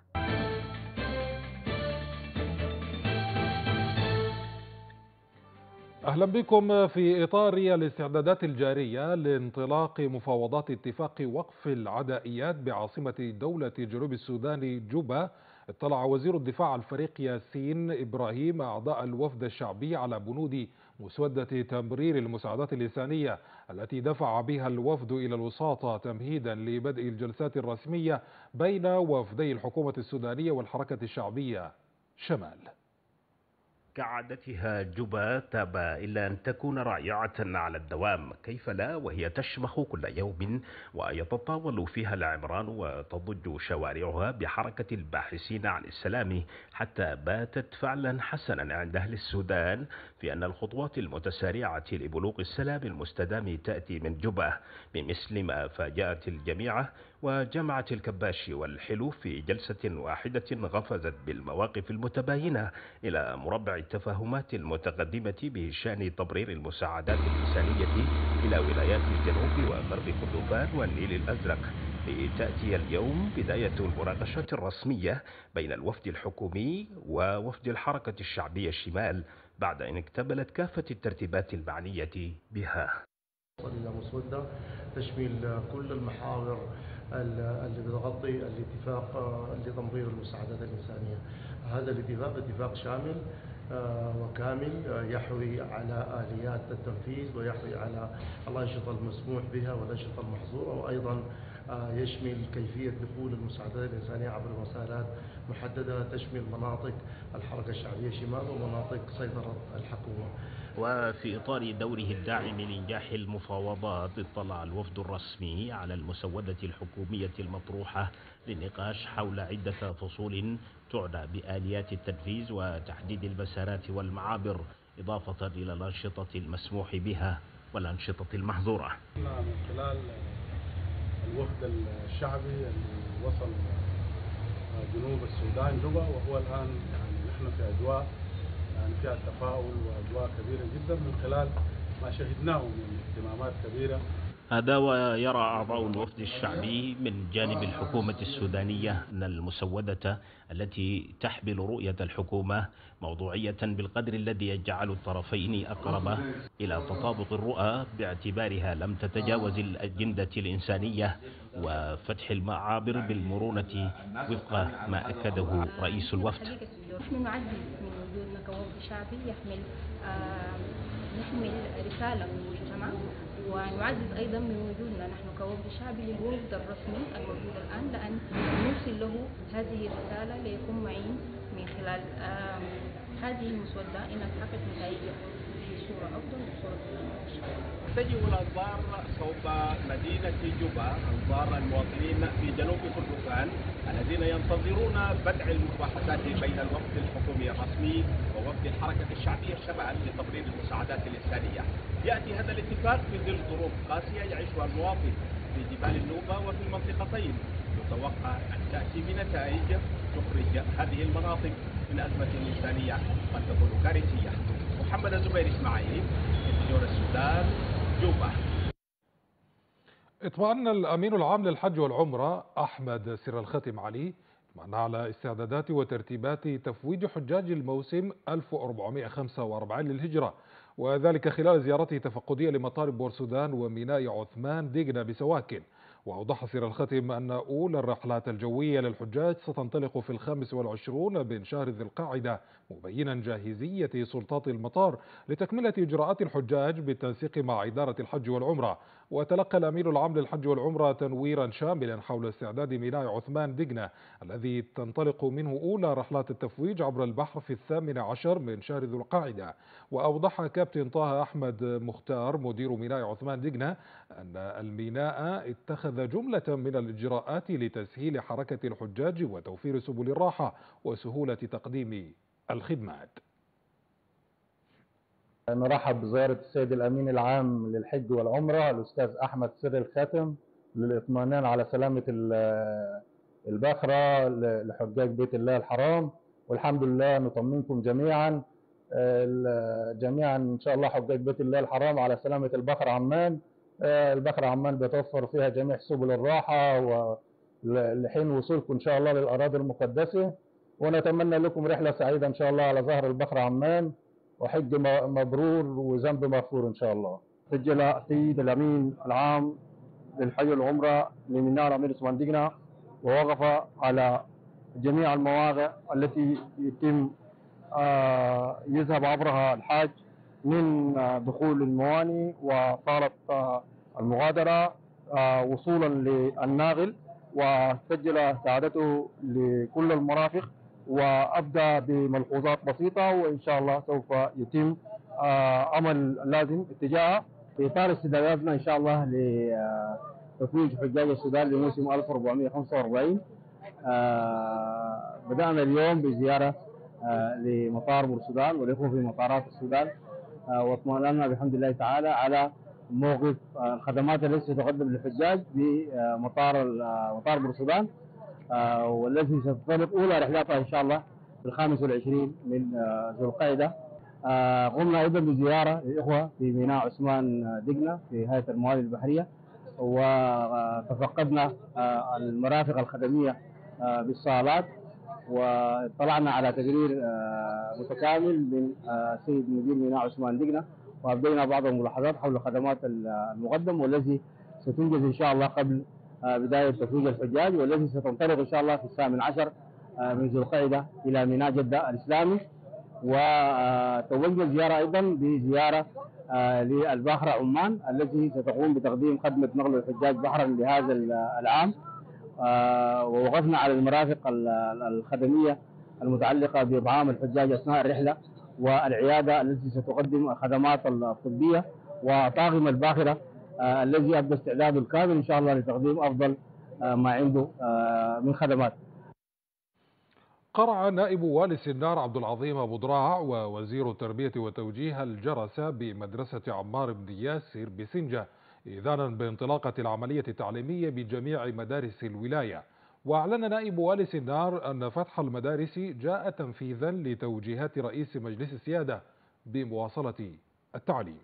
أهلا بكم. في إطار الاستعدادات الجارية لانطلاق مفاوضات اتفاق وقف العدائيات بعاصمة دولة جنوب السودان جوبا، اطلع وزير الدفاع الفريق ياسين إبراهيم أعضاء الوفد الشعبي على بنود مسودة تمرير المساعدات الإنسانية التي دفع بها الوفد إلى الوساطة تمهيدا لبدء الجلسات الرسمية بين وفدي الحكومة السودانية والحركة الشعبية شمال. كعادتها جوبا تاب إلا أن تكون رائعة على الدوام، كيف لا وهي تشمخ كل يوم ويتطاول فيها العمران وتضج شوارعها بحركة الباحثين عن السلام، حتى باتت فعلا حسنا عند أهل السودان في أن الخطوات المتسارعة لبلوغ السلام المستدام تأتي من جوبا، بمثل ما فاجأت الجميع وجمعت الكباش والحلو في جلسة واحدة غفزت بالمواقف المتباينة إلى مربع التفاهمات المتقدمة بشأن تبرير المساعدات الإنسانية إلى ولايات الجنوب وغرب كردفان والنيل الأزرق، لتأتي اليوم بداية المناقشات الرسمية بين الوفد الحكومي ووفد الحركة الشعبية الشمال بعد أن اكتملت كافة الترتيبات المعنية بها. إلى مسودة تشمل كل المحاور اللي بتغطي الاتفاق لتمرير المساعدات الإنسانية. هذا الاتفاق اتفاق شامل وكامل يحوي على آليات التنفيذ ويحوي على الأنشطة المسموح بها والأنشطة المحظورة، وأيضا يشمل كيفية دخول المساعدات الإنسانية عبر مسارات محددة تشمل مناطق الحركة الشعبية شمال ومناطق سيطرة الحكومة. وفي إطار دوره الداعم لإنجاح المفاوضات، اطلع الوفد الرسمي على المسودة الحكومية المطروحة للنقاش حول عدة فصول تعنى بآليات التنفيذ وتحديد المسارات والمعابر، إضافة إلى الأنشطة المسموح بها والأنشطة المحظورة. من خلال الوفد الشعبي اللي وصل جنوب السودان جوبا، وهو الآن نحن في أجواء فيها تفاؤل وأجواء كبيرة جدا من خلال ما شهدناه من اهتمامات كبيرة. هذا ويرى أعضاء الوفد الشعبي من جانب الحكومة السودانية أن المسودة التي تحمل رؤية الحكومة موضوعية بالقدر الذي يجعل الطرفين أقرب إلى تطابق الرؤى، باعتبارها لم تتجاوز الأجندة الإنسانية وفتح المعابر بالمرونة وفق ما أكده رئيس الوفد. نحن نعزز من وجودنا كوفد شعبي يحمل رسالة من المجتمع، ونعزز أيضا من وجودنا نحن كوفد شعبي للوفد الرسمي الموجود الآن، لأن نوصل له هذه الرسالة ليكون معين من خلال هذه المسودة إن تحقق نتائج بصورة أفضل وبصورة تجه الأنظار صوب مدينة جوبا، أنظار المواطنين في جنوب كردفان الذين ينتظرون بدء المباحثات بين الوفد الحكومي الرسمي ووفد الحركة الشعبية الشمال لتمرير المساعدات الإنسانية. يأتي هذا الاتفاق في ظل ظروف قاسية يعيشها المواطن في جبال النوبة وفي المنطقتين، يتوقع أن تأتي بنتائج تخرج هذه المناطق من أزمة إنسانية قد تكون كارثية. محمد الزبير إسماعيل، تلفزيون السودان، جوبا. اطمأن الأمين العام للحج والعمرة أحمد سر الختم علي على استعدادات وترتيبات تفويج حجاج الموسم 1445 للهجرة، وذلك خلال زيارته التفقدية لمطار بورسودان وميناء عثمان ديغنا بسواكن. وأوضح سر الختم أن أولى الرحلات الجوية للحجاج ستنطلق في 25 من شهر ذي القاعدة، مبينا جاهزية سلطات المطار لتكملة إجراءات الحجاج بالتنسيق مع إدارة الحج والعمرة. وتلقى الأمين العام للحج والعمرة تنويرا شاملا حول استعداد ميناء عثمان ديغنا الذي تنطلق منه أولى رحلات التفويج عبر البحر في 18 من شهر ذي القاعدة. وأوضح كابتن طه أحمد مختار مدير ميناء عثمان ديغنا أن الميناء اتخذ جملة من الإجراءات لتسهيل حركة الحجاج وتوفير سبل الراحة وسهولة تقديم الخدمات. نرحب بزيارة السيد الأمين العام للحج والعمرة الأستاذ أحمد سر الخاتم للإطمئنان على سلامة الباخرة لحجاج بيت الله الحرام، والحمد لله نطمنكم جميعا إن شاء الله حجاج بيت الله الحرام على سلامة الباخرة عمان. الباخرة عمان بيتوفر فيها جميع سبل الراحة ولحين وصولكم إن شاء الله للأراضي المقدسة، ونتمنى لكم رحلة سعيدة إن شاء الله على ظهر الباخرة عمان، وحج مبرور وذنب مغفور إن شاء الله. سجل السيد الأمين العام للحج والعمرة لميناء الأمير عثمان ديغنا ووقف على جميع المواضع التي يتم يذهب عبرها الحاج من دخول المواني وصالة المغادرة وصولا للناغل، وسجل سعادته لكل المرافق وأبدأ بملحوظات بسيطة وإن شاء الله سوف يتم عمل لازم اتجاهه في إطار استعداداتنا إن شاء الله لتفويج حجاج السودان لموسم 1445. بدأنا اليوم بزيارة لمطار بورسودان والإخوة في مطارات السودان، واطمأننا بحمد الله تعالى على موقف الخدمات التي ستقدم للحجاج بمطار بورسودان، والتي ستنطلق أولى رحلاتها إن شاء الله في 25 من ذو القاعدة. قمنا أيضا بزيارة للإخوة في ميناء عثمان ديغنا في هيئة الموارد البحرية، وتفقدنا المرافق الخدمية بالصالات، واطلعنا على تقرير متكامل من سيد مدير ميناء عثمان ديغنا، وأبدينا بعض الملاحظات حول خدمات المقدم والتي ستنجز إن شاء الله قبل بداية تفويج الحجاج، والتي ستنطلق إن شاء الله في 18 من ذو القاعدة إلى ميناء جدة الإسلامي. وتوجه زيارة أيضا بزيارة للباخرة عمان التي ستقوم بتقديم خدمة نقل الحجاج بحرا لهذا العام، ووقفنا على المرافق الخدمية المتعلقة بإطعام الحجاج أثناء الرحلة، والعيادة التي ستقدم الخدمات الطبية، وطاقم الباخرة الذي أبدى استعداده الكامل إن شاء الله لتقديم أفضل ما عنده من خدمات. قرع نائب والي سنار عبد العظيم أبو ضراع ووزير التربية والتوجيه الجرس بمدرسة عمار بن ياسر بسنجة إذانا بانطلاقة العملية التعليمية بجميع مدارس الولاية. وأعلن نائب والي سنار أن فتح المدارس جاء تنفيذا لتوجيهات رئيس مجلس السيادة بمواصلة التعليم.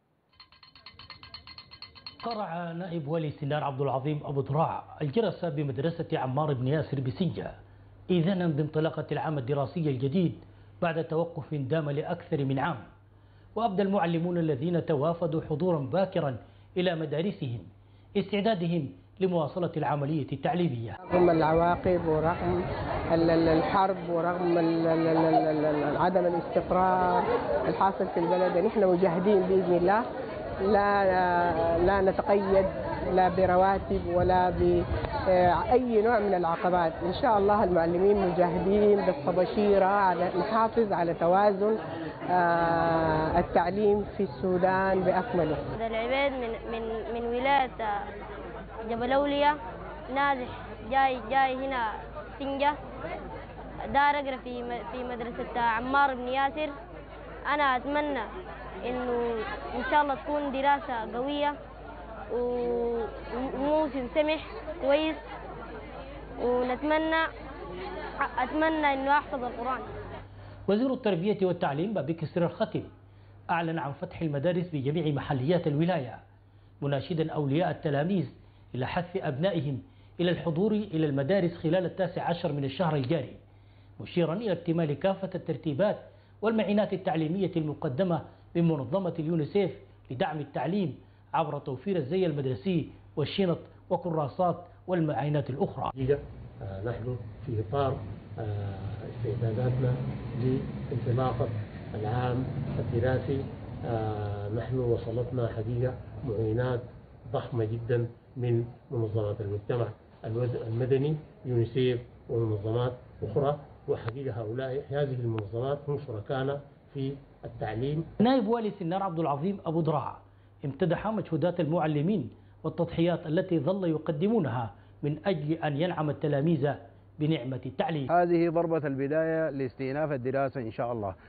قرع نائب والي سنار عبد العظيم أبو ضراع الجرس بمدرسة عمار بن ياسر بسنجة إذنا بانطلاقة العام الدراسي الجديد بعد توقف دام لأكثر من عام. وأبدى المعلمون الذين توافدوا حضورا باكرا إلى مدارسهم استعدادهم لمواصلة العملية التعليمية. رغم العواقب ورغم الحرب ورغم عدم الاستقرار الحاصل في البلد، نحن مجاهدين بإذن الله، لا نتقيد لا برواتب ولا بأي نوع من العقبات. إن شاء الله المعلمين مجاهدين بالطباشيرة على نحافظ على توازن التعليم في السودان بأكمله. العبيد من ولاية جبل أولياء، نازح جاي هنا سنجة، دار أقرأ في مدرسة عمار بن ياسر. أنا أتمنى إنه إن شاء الله تكون دراسة قوية وموسم سمح كويس، أتمنى إنه أحفظ القرآن. وزير التربية والتعليم بكسر الختم أعلن عن فتح المدارس بجميع محليات الولاية، مناشدا أولياء التلاميذ إلى حث أبنائهم إلى الحضور إلى المدارس خلال 19 من الشهر الجاري، مشيرا إلى اكتمال كافة الترتيبات والمعينات التعليمية المقدمة من منظمة اليونيسيف لدعم التعليم عبر توفير الزي المدرسي والشنط وكراسات والمعاينات الأخرى. نحن في إطار استعداداتنا لانطلاقة العام الدراسي، نحن وصلتنا حقيقة معينات ضخمة جدا من منظمات المجتمع المدني، يونيسيف ومنظمات أخرى، وحقيقة هذه المنظمات هم شركائنا في التعليم. نائب والي سنار عبد العظيم أبو ضراع امتدح مجهودات المعلمين والتضحيات التي ظل يقدمونها من أجل أن ينعم التلاميذ بنعمة التعليم. هذه ضربة البداية لاستئناف الدراسة إن شاء الله.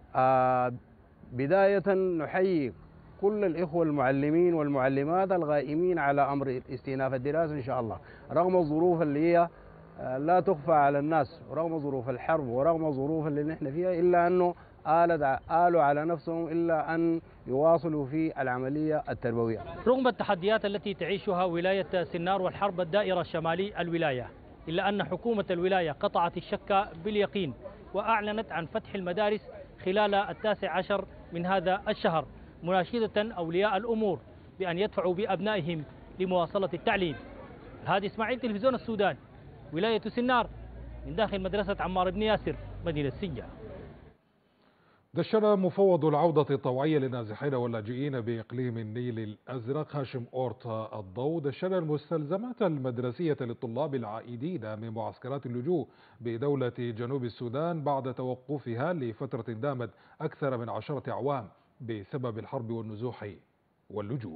بداية نحيي كل الإخوة المعلمين والمعلمات الغائمين على أمر استئناف الدراسة إن شاء الله، رغم الظروف اللي هي لا تخفى على الناس، ورغم ظروف الحرب ورغم الظروف اللي نحن فيها، إلا أنه آلوا على نفسهم إلا أن يواصلوا في العملية التربوية. رغم التحديات التي تعيشها ولاية سنار والحرب الدائرة الشمالي الولاية، إلا أن حكومة الولاية قطعت الشك باليقين وأعلنت عن فتح المدارس خلال 19 من هذا الشهر، مناشدة أولياء الأمور بأن يدفعوا بأبنائهم لمواصلة التعليم. الهادي إسماعيل، تلفزيون السودان، ولاية سنار، من داخل مدرسة عمار بن ياسر، مدينة سنجة. دشن مفوض العودة الطوعية للنازحين واللاجئين بإقليم النيل الأزرق هاشم أورتا الضوء دشن المستلزمات المدرسية للطلاب العائدين من معسكرات اللجوء بدولة جنوب السودان بعد توقفها لفترة دامت أكثر من 10 أعوام بسبب الحرب والنزوح واللجوء.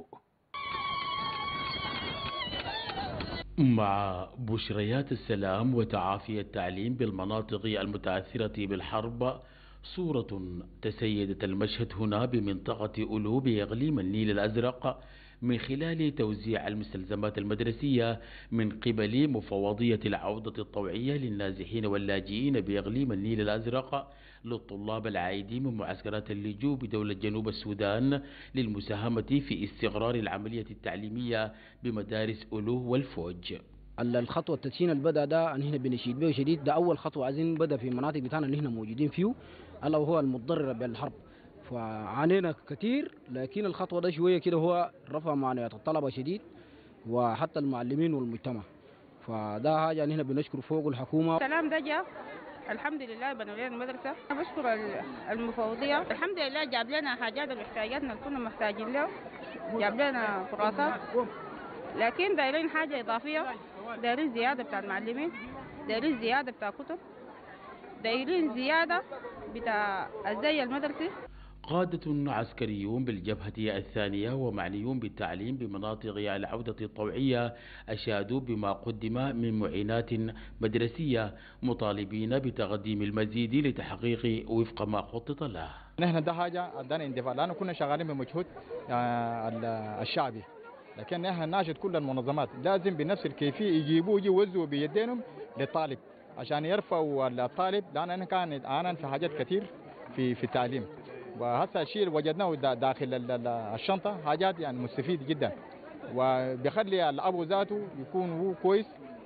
مع بشريات السلام وتعافي التعليم بالمناطق المتأثرة بالحرب، صورة تسيدت المشهد هنا بمنطقة أولو بإقليم النيل الأزرق من خلال توزيع المستلزمات المدرسية من قبل مفوضية العودة الطوعية للنازحين واللاجئين بإقليم النيل الأزرق للطلاب العائدين من معسكرات اللجوء بدولة جنوب السودان للمساهمة في استقرار العملية التعليمية بمدارس أولو والفوج. الخطوة التدشين اللي بدأ ده أن هنا بنشيد به شديد، ده أول خطوة عايزين بدأ في المناطق بتاعنا اللي هنا موجودين فيه، ألا وهو المتضررة بالحرب، فعانينا كثير، لكن الخطوة ده شوية كده هو رفع معنويات الطلبة شديد وحتى المعلمين والمجتمع، فده حاجة هنا بنشكر فوق الحكومة. السلام ده جاء الحمد لله بنولي المدرسة، أنا بشكر المفوضية، الحمد لله جاب لنا حاجات الاحتياجاتنا اللي كنا محتاجين له، جاب لنا كراسات، لكن دايرين حاجة إضافية، دايرين زيادة بتاع المعلمين، دايرين زيادة بتاع كتب، دايرين زيادة بتاع الزي المدرسي. قادة عسكريون بالجبهة الثانية ومعنيون بالتعليم بمناطق العودة الطوعية أشادوا بما قدم من معينات مدرسية، مطالبين بتقديم المزيد لتحقيق وفق ما خطط له. نحن ده حاجة ادانا اندفاع، لأنه كنا شغالين بمجهود الشعبي، لكن نحن ناشد كل المنظمات لازم بنفس الكيفية يجيبوا يوزعوا بيدينهم للطالب عشان يرفعوا الطالب، لأن أنا كان أنا في حاجات كثير في التعليم، وهسه الشيء اللي وجدناه داخل الشنطة حاجات يعني مستفيد جدا، وبيخلي الأب ذاته يكون هو كويس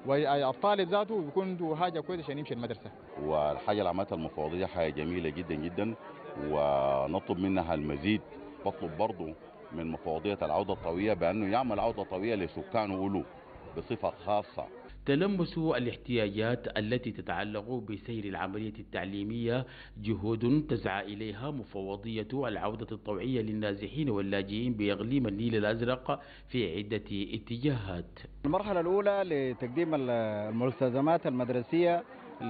والطالب ذاته بيكون عنده حاجه كويسه عشان يمشي المدرسه. والحاجه اللي عملتها المفوضيه حاجه جميله جدا جدا، ونطلب منها المزيد. بطلب برضه من مفوضيه العوده الطويله بانه يعمل عوده طويله لسكان اولو بصفه خاصه. تلمس الاحتياجات التي تتعلق بسير العملية التعليمية جهود تسعى إليها مفوضية العودة الطوعية للنازحين واللاجئين بإقليم النيل الأزرق في عدة اتجاهات. المرحلة الأولى لتقديم المستلزمات المدرسية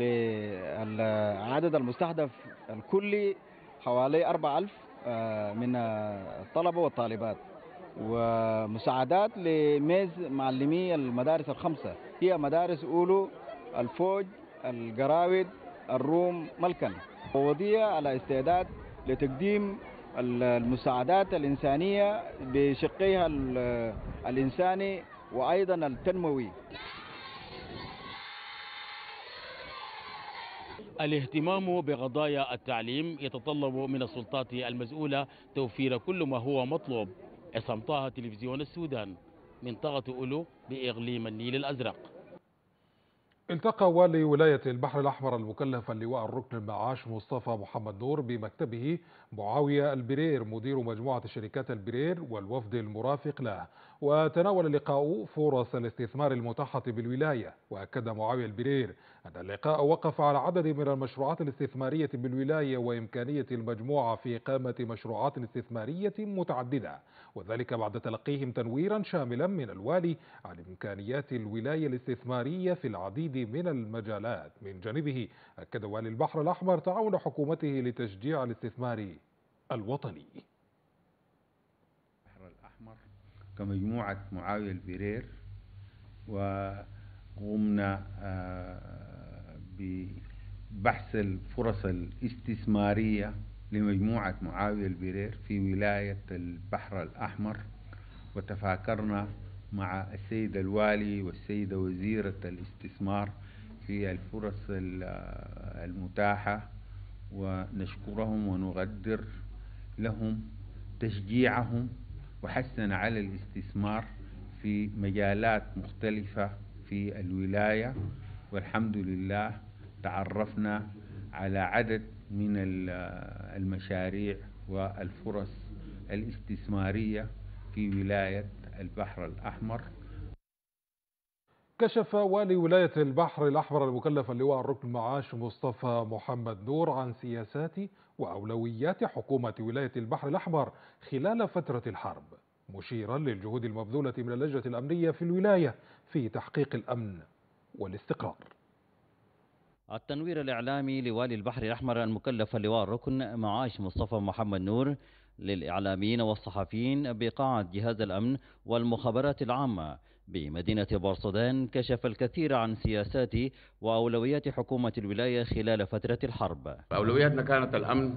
للعدد المستهدف الكلي حوالي 4000 من الطلبة والطالبات، ومساعدات لميز معلمي المدارس الخمسة هي مدارس أولو، الفوج، القراود، الروم، ملكن. مفوضية على استعداد لتقديم المساعدات الإنسانية بشقيها الإنساني وأيضا التنموي. الاهتمام بقضايا التعليم يتطلب من السلطات المسؤولة توفير كل ما هو مطلوب. عصام طه، تلفزيون السودان، منطقة أولو بإقليم النيل الأزرق. التقى والي ولاية البحر الأحمر المكلف اللواء الركن المعاش مصطفى محمد نور بمكتبه معاوية البرير مدير مجموعة شركات البرير والوفد المرافق له، وتناول اللقاء فرص الاستثمار المتاحة بالولاية. وأكد معاوية البرير أن اللقاء وقف على عدد من المشروعات الاستثمارية بالولاية وإمكانية المجموعة في إقامة مشروعات استثمارية متعددة، وذلك بعد تلقيهم تنويرا شاملا من الوالي عن إمكانيات الولاية الاستثمارية في العديد من المجالات. من جانبه أكد والي البحر الأحمر تعاون حكومته لتشجيع الاستثمار الوطني. البحر الأحمر كمجموعة معاوية البرير وقمنا ببحث الفرص الاستثمارية لمجموعة معاوية البرير في ولاية البحر الأحمر، وتفاكرنا مع السيد الوالي والسيدة وزيرة الاستثمار في الفرص المتاحة، ونشكرهم ونقدر لهم تشجيعهم وحثنا على الاستثمار في مجالات مختلفة في الولاية. والحمد لله تعرفنا على عدد من المشاريع والفرص الاستثمارية في ولاية البحر الأحمر. كشف والي ولاية البحر الأحمر المكلف اللواء الركن المعاش مصطفى محمد نور عن سياسات وأولويات حكومة ولاية البحر الأحمر خلال فترة الحرب، مشيرا للجهود المبذولة من اللجنة الأمنية في الولاية في تحقيق الأمن والاستقرار. التنوير الإعلامي لوالي البحر الأحمر المكلف اللواء الركن معاش مصطفى محمد نور للإعلاميين والصحفيين بقاعة جهاز الأمن والمخابرات العامة بمدينة بورسودان كشف الكثير عن سياسات وأولويات حكومة الولاية خلال فترة الحرب. أولوياتنا كانت الأمن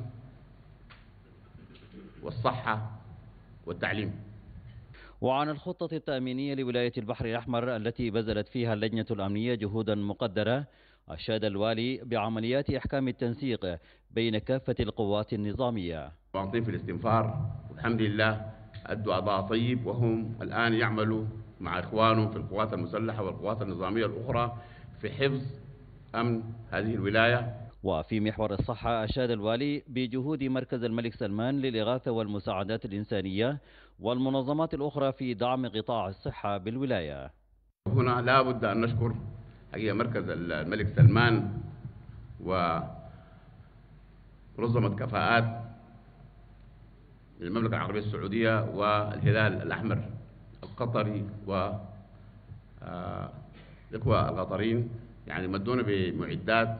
والصحة والتعليم. وعن الخطة التأمينية لولاية البحر الأحمر التي بذلت فيها اللجنة الأمنية جهودا مقدرة، أشاد الوالي بعمليات إحكام التنسيق بين كافة القوات النظامية. مواطنين في الاستنفار والحمد لله أدوا أداء طيب، وهم الآن يعملوا مع إخوانهم في القوات المسلحة والقوات النظامية الأخرى في حفظ أمن هذه الولاية. وفي محور الصحة أشاد الوالي بجهود مركز الملك سلمان للإغاثة والمساعدات الإنسانية والمنظمات الأخرى في دعم قطاع الصحة بالولاية. هنا لا بد أن نشكر حقيقة مركز الملك سلمان ومنظمة كفاءات للمملكة العربية السعودية والهلال الأحمر القطري والإخوة القطريين، يعني مدونا بمعدات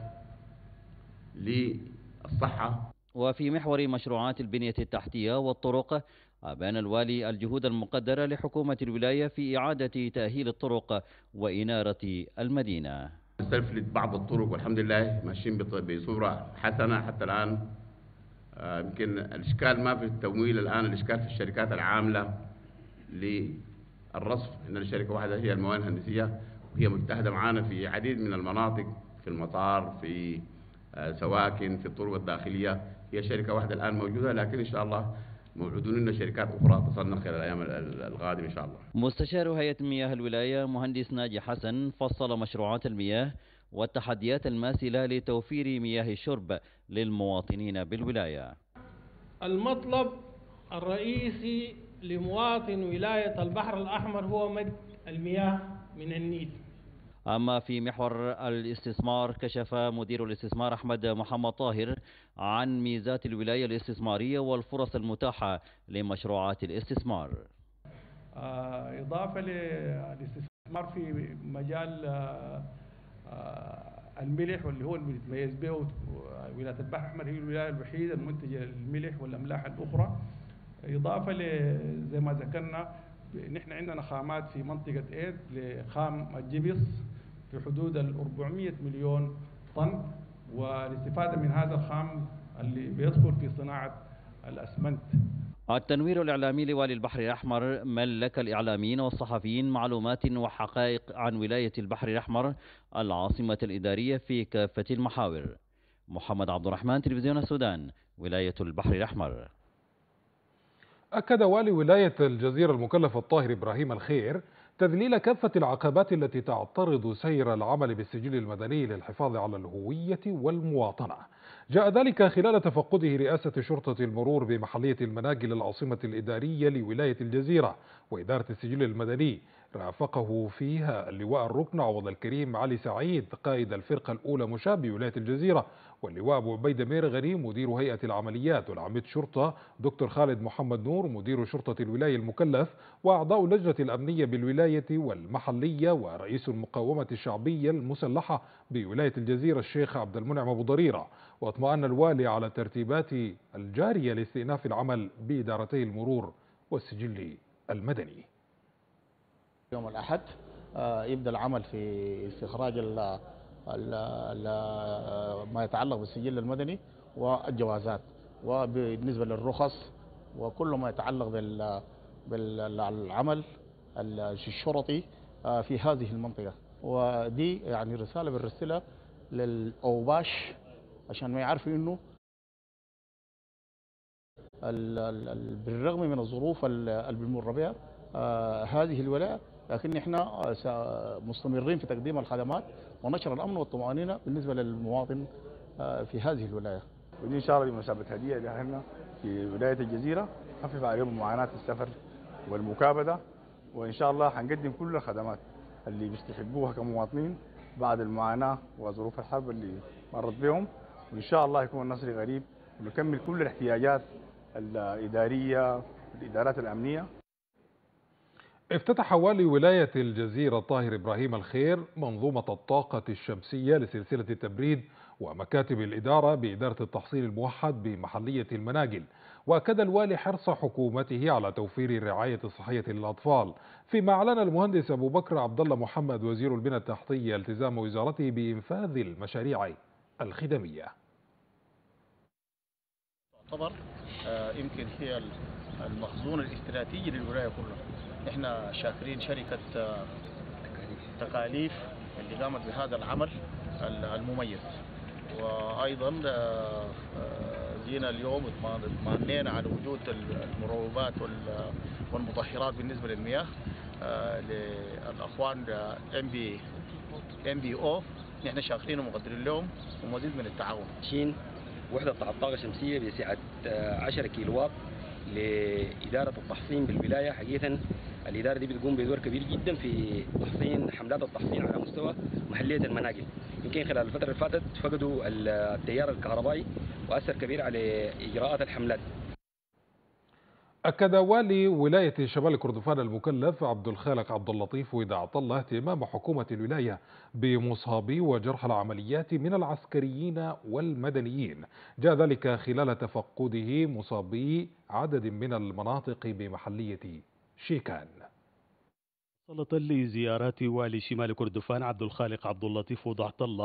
للصحة. وفي محور مشروعات البنية التحتية والطرق أبان الوالي الجهود المقدرة لحكومة الولاية في إعادة تأهيل الطرق وإنارة المدينة. نستفلت بعض الطرق والحمد لله ماشيين بصورة حسنة حتى الآن. يمكن الإشكال ما في التمويل الآن، الإشكال في الشركات العاملة للرصف. عندنا شركة واحدة هي الموانئ الهندسية وهي مجتهدة معانا في عديد من المناطق، في المطار، في سواكن، في الطرق الداخلية. هي شركة واحدة الآن موجودة، لكن إن شاء الله موعودون لنا شركات اخرى تصنع خلال الايام القادمه ان شاء الله. مستشار هيئة مياه الولاية مهندس ناجي حسن فصل مشروعات المياه والتحديات الماثلة لتوفير مياه الشرب للمواطنين بالولاية. المطلب الرئيسي لمواطن ولاية البحر الأحمر هو مد المياه من النيل. أما في محور الاستثمار كشف مدير الاستثمار أحمد محمد طاهر عن ميزات الولاية الاستثمارية والفرص المتاحة لمشروعات الاستثمار. إضافة للاستثمار في مجال الملح واللي هو اللي بيتميز به ولاية البحر الأحمر، هي الولاية الوحيدة المنتجة للملح والأملاح الأخرى. إضافة زي ما ذكرنا نحن عندنا خامات في منطقة إيد لخام الجبس في حدود 400 مليون طن، والاستفادة من هذا الخام اللي بيدخل في صناعة الأسمنت. التنوير الإعلامي لوالي البحر الأحمر ملك الإعلاميين والصحفيين معلومات وحقائق عن ولاية البحر الأحمر العاصمة الإدارية في كافة المحاور. محمد عبد الرحمن، تلفزيون السودان، ولاية البحر الأحمر. أكد والي ولاية الجزيرة المكلف الطاهر إبراهيم الخير تذليل كافة العقبات التي تعترض سير العمل بالسجل المدني للحفاظ على الهوية والمواطنة. جاء ذلك خلال تفقده رئاسة شرطة المرور بمحلية المناجل العاصمة الإدارية لولاية الجزيرة وإدارة السجل المدني. رافقه فيها اللواء الركن عوض الكريم علي سعيد قائد الفرقة الأولى مشاب بولاية الجزيرة، واللواء أبو عبيدة مير غنيم مدير هيئة العمليات، والعميد شرطة دكتور خالد محمد نور مدير شرطة الولاية المكلف، وأعضاء اللجنة الأمنية بالولاية والمحلية، ورئيس المقاومة الشعبية المسلحة بولاية الجزيرة الشيخ عبد المنعم أبو ضريرة. واطمأن الوالي على الترتيبات الجارية لاستئناف العمل بإدارتي المرور والسجل المدني. يوم الأحد يبدأ العمل في استخراج ما يتعلق بالسجل المدني والجوازات، وبالنسبة للرخص وكل ما يتعلق بالعمل الشرطي في هذه المنطقة. ودي يعني رسالة بالرسالة للأوباش عشان ما يعرفوا إنه بالرغم من الظروف اللي بنمر بها هذه الولاية، لكن احنا مستمرين في تقديم الخدمات ونشر الامن والطمانينه بالنسبه للمواطن في هذه الولايه. ودي ان شاء الله بمثابه هديه لاهلنا في ولايه الجزيره، خفف عليهم معاناه السفر والمكابده، وان شاء الله حنقدم كل الخدمات اللي بيستحقوها كمواطنين بعد المعاناه وظروف الحرب اللي مرت بهم، وان شاء الله يكون النصر قريب ونكمل كل الاحتياجات الاداريه والادارات الامنيه. افتتح والي ولاية الجزيرة طاهر إبراهيم الخير منظومة الطاقة الشمسية لسلسلة التبريد ومكاتب الإدارة بإدارة التحصيل الموحد بمحلية المناجل. وأكد الوالي حرص حكومته على توفير الرعاية الصحية للأطفال، فيما أعلن المهندس أبو بكر عبد الله محمد وزير البنى التحتية التزام وزارته بإنفاذ المشاريع الخدمية. تعتبر يمكن هي المخزون الاستراتيجي للولاية كلها. احنا شاكرين شركة تكاليف اللي قامت بهذا العمل المميز، وايضا جينا اليوم اطمأنينا على وجود المروبات والمطهرات بالنسبة للمياه للاخوان MBO. نحن شاكرين ومقدرين لهم ومزيد من التعاون. وحدة الطاقة الشمسية بسعة 10 كيلووات لإدارة التحصين بالولاية. حقيقة الإدارة دي بتقوم بدور كبير جدا في تحصين حملات التحصين على مستوى محلية المناجل. يمكن خلال الفترة اللي فاتت فقدوا التيار الكهربائي وأثر كبير على إجراءات الحملات. أكد والي ولاية شمال كردفان المكلف عبد الخالق عبد اللطيف وداعة الله اهتمام حكومة الولاية بمصابي وجرحى العمليات من العسكريين والمدنيين. جاء ذلك خلال تفقده مصابي عدد من المناطق بمحلية شيكان. وصلت لزيارات والي شمال كردفان عبد الخالق عبد اللطيف وداعة الله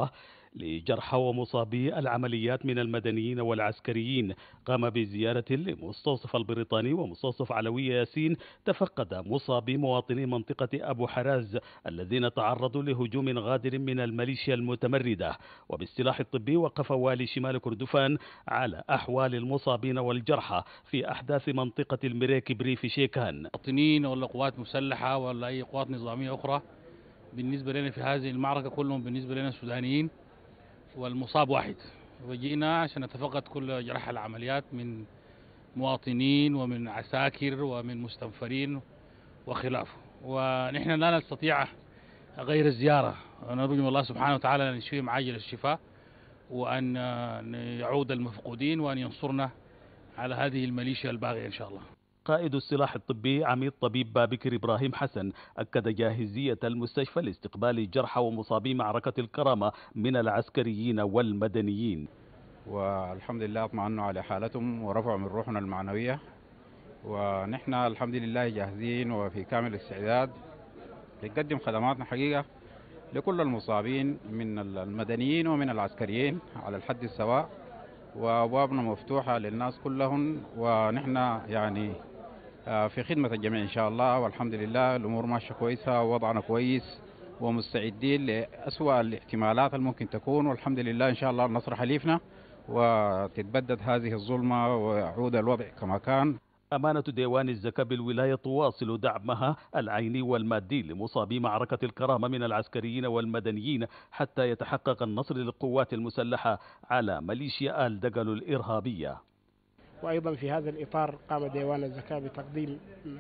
لجرحى ومصابي العمليات من المدنيين والعسكريين قام بزيارة لمستوصف البريطاني ومستوصف علوية ياسين تفقد مصابي مواطني منطقة أبو حراز الذين تعرضوا لهجوم غادر من الميليشيا المتمردة. وبالسلاح الطبي وقف والي شمال كردفان على أحوال المصابين والجرحى في أحداث منطقة المريك بريف شيكان. مواطنين ولا قوات مسلحة ولا أي قوات نظامية أخرى بالنسبة لنا في هذه المعركة كلهم بالنسبة لنا سودانيين، والمصاب واحد، وجئنا عشان نتفقد كل جرحى العمليات من مواطنين ومن عساكر ومن مستنفرين وخلافه. ونحن لا نستطيع غير الزيارة، ونرجو من الله سبحانه وتعالى أن يشفيهم عاجل الشفاء وأن يعود المفقودين وأن ينصرنا على هذه الميليشيا الباغية إن شاء الله. قائد السلاح الطبي عميد طبيب بابكر إبراهيم حسن أكد جاهزية المستشفى لاستقبال جرحى ومصابي معركة الكرامة من العسكريين والمدنيين. والحمد لله اطمأنوا على حالتهم ورفعوا من روحنا المعنوية، ونحن الحمد لله جاهزين وفي كامل الاستعداد لنقدم خدماتنا حقيقة لكل المصابين من المدنيين ومن العسكريين على الحد السواء، وأبوابنا مفتوحة للناس كلهم، ونحن يعني في خدمة الجميع إن شاء الله. والحمد لله الأمور ماشية كويسة ووضعنا كويس ومستعدين لأسوأ الاحتمالات الممكن تكون، والحمد لله إن شاء الله النصر حليفنا وتتبدد هذه الظلمة ويعود الوضع كما كان. أمانة ديوان الزكاة بالولاية تواصل دعمها العيني والمادي لمصابي معركة الكرامة من العسكريين والمدنيين حتى يتحقق النصر للقوات المسلحة على ميليشيا آل دقل الإرهابية. وأيضا في هذا الإطار قام ديوان الزكاة بتقديم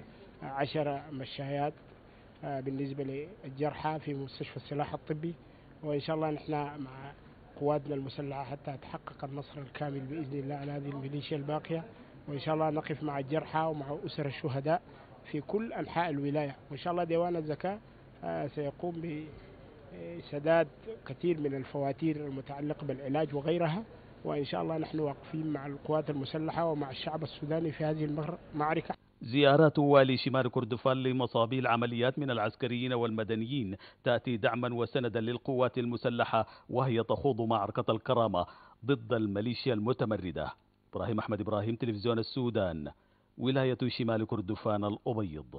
10 مشايات بالنسبة للجرحى في مستشفى السلاح الطبي، وإن شاء الله نحن مع قواتنا المسلحة حتى يتحقق النصر الكامل بإذن الله على هذه الميليشيا الباقية، وإن شاء الله نقف مع الجرحى ومع أسر الشهداء في كل أنحاء الولاية. وإن شاء الله ديوان الزكاة سيقوم بسداد كثير من الفواتير المتعلقة بالعلاج وغيرها، وإن شاء الله نحن واقفين مع القوات المسلحة ومع الشعب السوداني في هذه المعركة. زيارات والي شمال كردفان لمصابي العمليات من العسكريين والمدنيين تأتي دعما وسندا للقوات المسلحة وهي تخوض معركة الكرامة ضد الميليشيا المتمردة. إبراهيم أحمد إبراهيم، تلفزيون السودان، ولاية شمال كردفان الأبيض.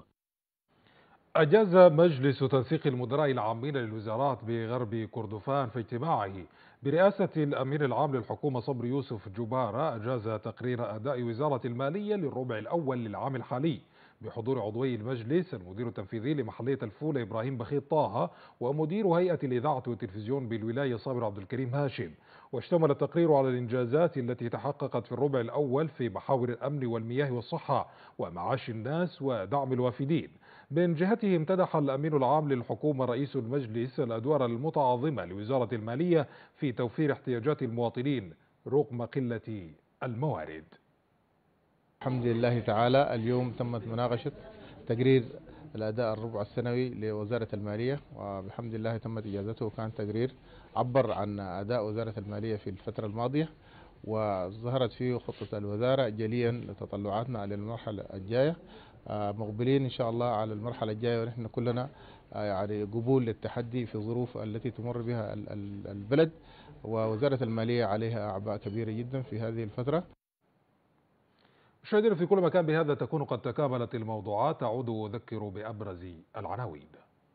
أجاز مجلس تنسيق المدراء العامين للوزارات بغرب كردفان في اجتماعه برئاسة الأمين العام للحكومة صبري يوسف جبارة أجاز تقرير أداء وزارة المالية للربع الأول للعام الحالي بحضور عضوي المجلس المدير التنفيذي لمحلية الفولة إبراهيم بخيت طه ومدير هيئة الإذاعة والتلفزيون بالولاية صابر عبد الكريم هاشم. واشتمل التقرير على الإنجازات التي تحققت في الربع الأول في محاور الأمن والمياه والصحة ومعاش الناس ودعم الوافدين. من جهته امتدح الأمين العام للحكومة رئيس المجلس الأدوار المتعاظمة لوزارة المالية في توفير احتياجات المواطنين رغم قلة الموارد. الحمد لله تعالى اليوم تمت مناقشة تقرير الأداء الربع السنوي لوزارة المالية، وبحمد الله تمت إجازته، وكان تقرير عبر عن أداء وزارة المالية في الفترة الماضية، وظهرت فيه خطة الوزارة جليا لتطلعاتنا للمرحلة الجاية. مقبلين إن شاء الله على المرحلة الجاية، ونحن كلنا يعني قبول للتحدي في الظروف التي تمر بها البلد، ووزارة المالية عليها أعباء كبيرة جدا في هذه الفترة. مشاهدينا في كل مكان، بهذا تكون قد تكاملت الموضوعات. أعود أذكر بأبرز العناوين.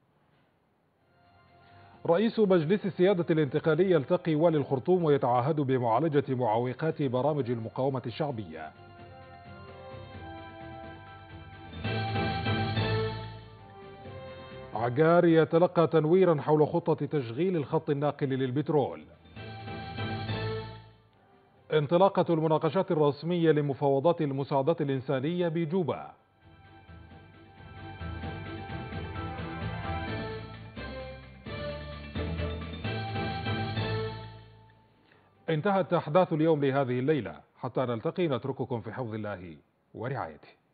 رئيس مجلس السيادة الانتقالي يلتقي والي الخرطوم ويتعهد بمعالجة معوقات برامج المقاومة الشعبية. عقار يتلقى تنويرا حول خطة تشغيل الخط الناقل للبترول. انطلاقة المناقشات الرسمية لمفاوضات المساعدات الإنسانية بجوبا. انتهت أحداث اليوم لهذه الليلة، حتى نلتقي نترككم في حفظ الله ورعايته.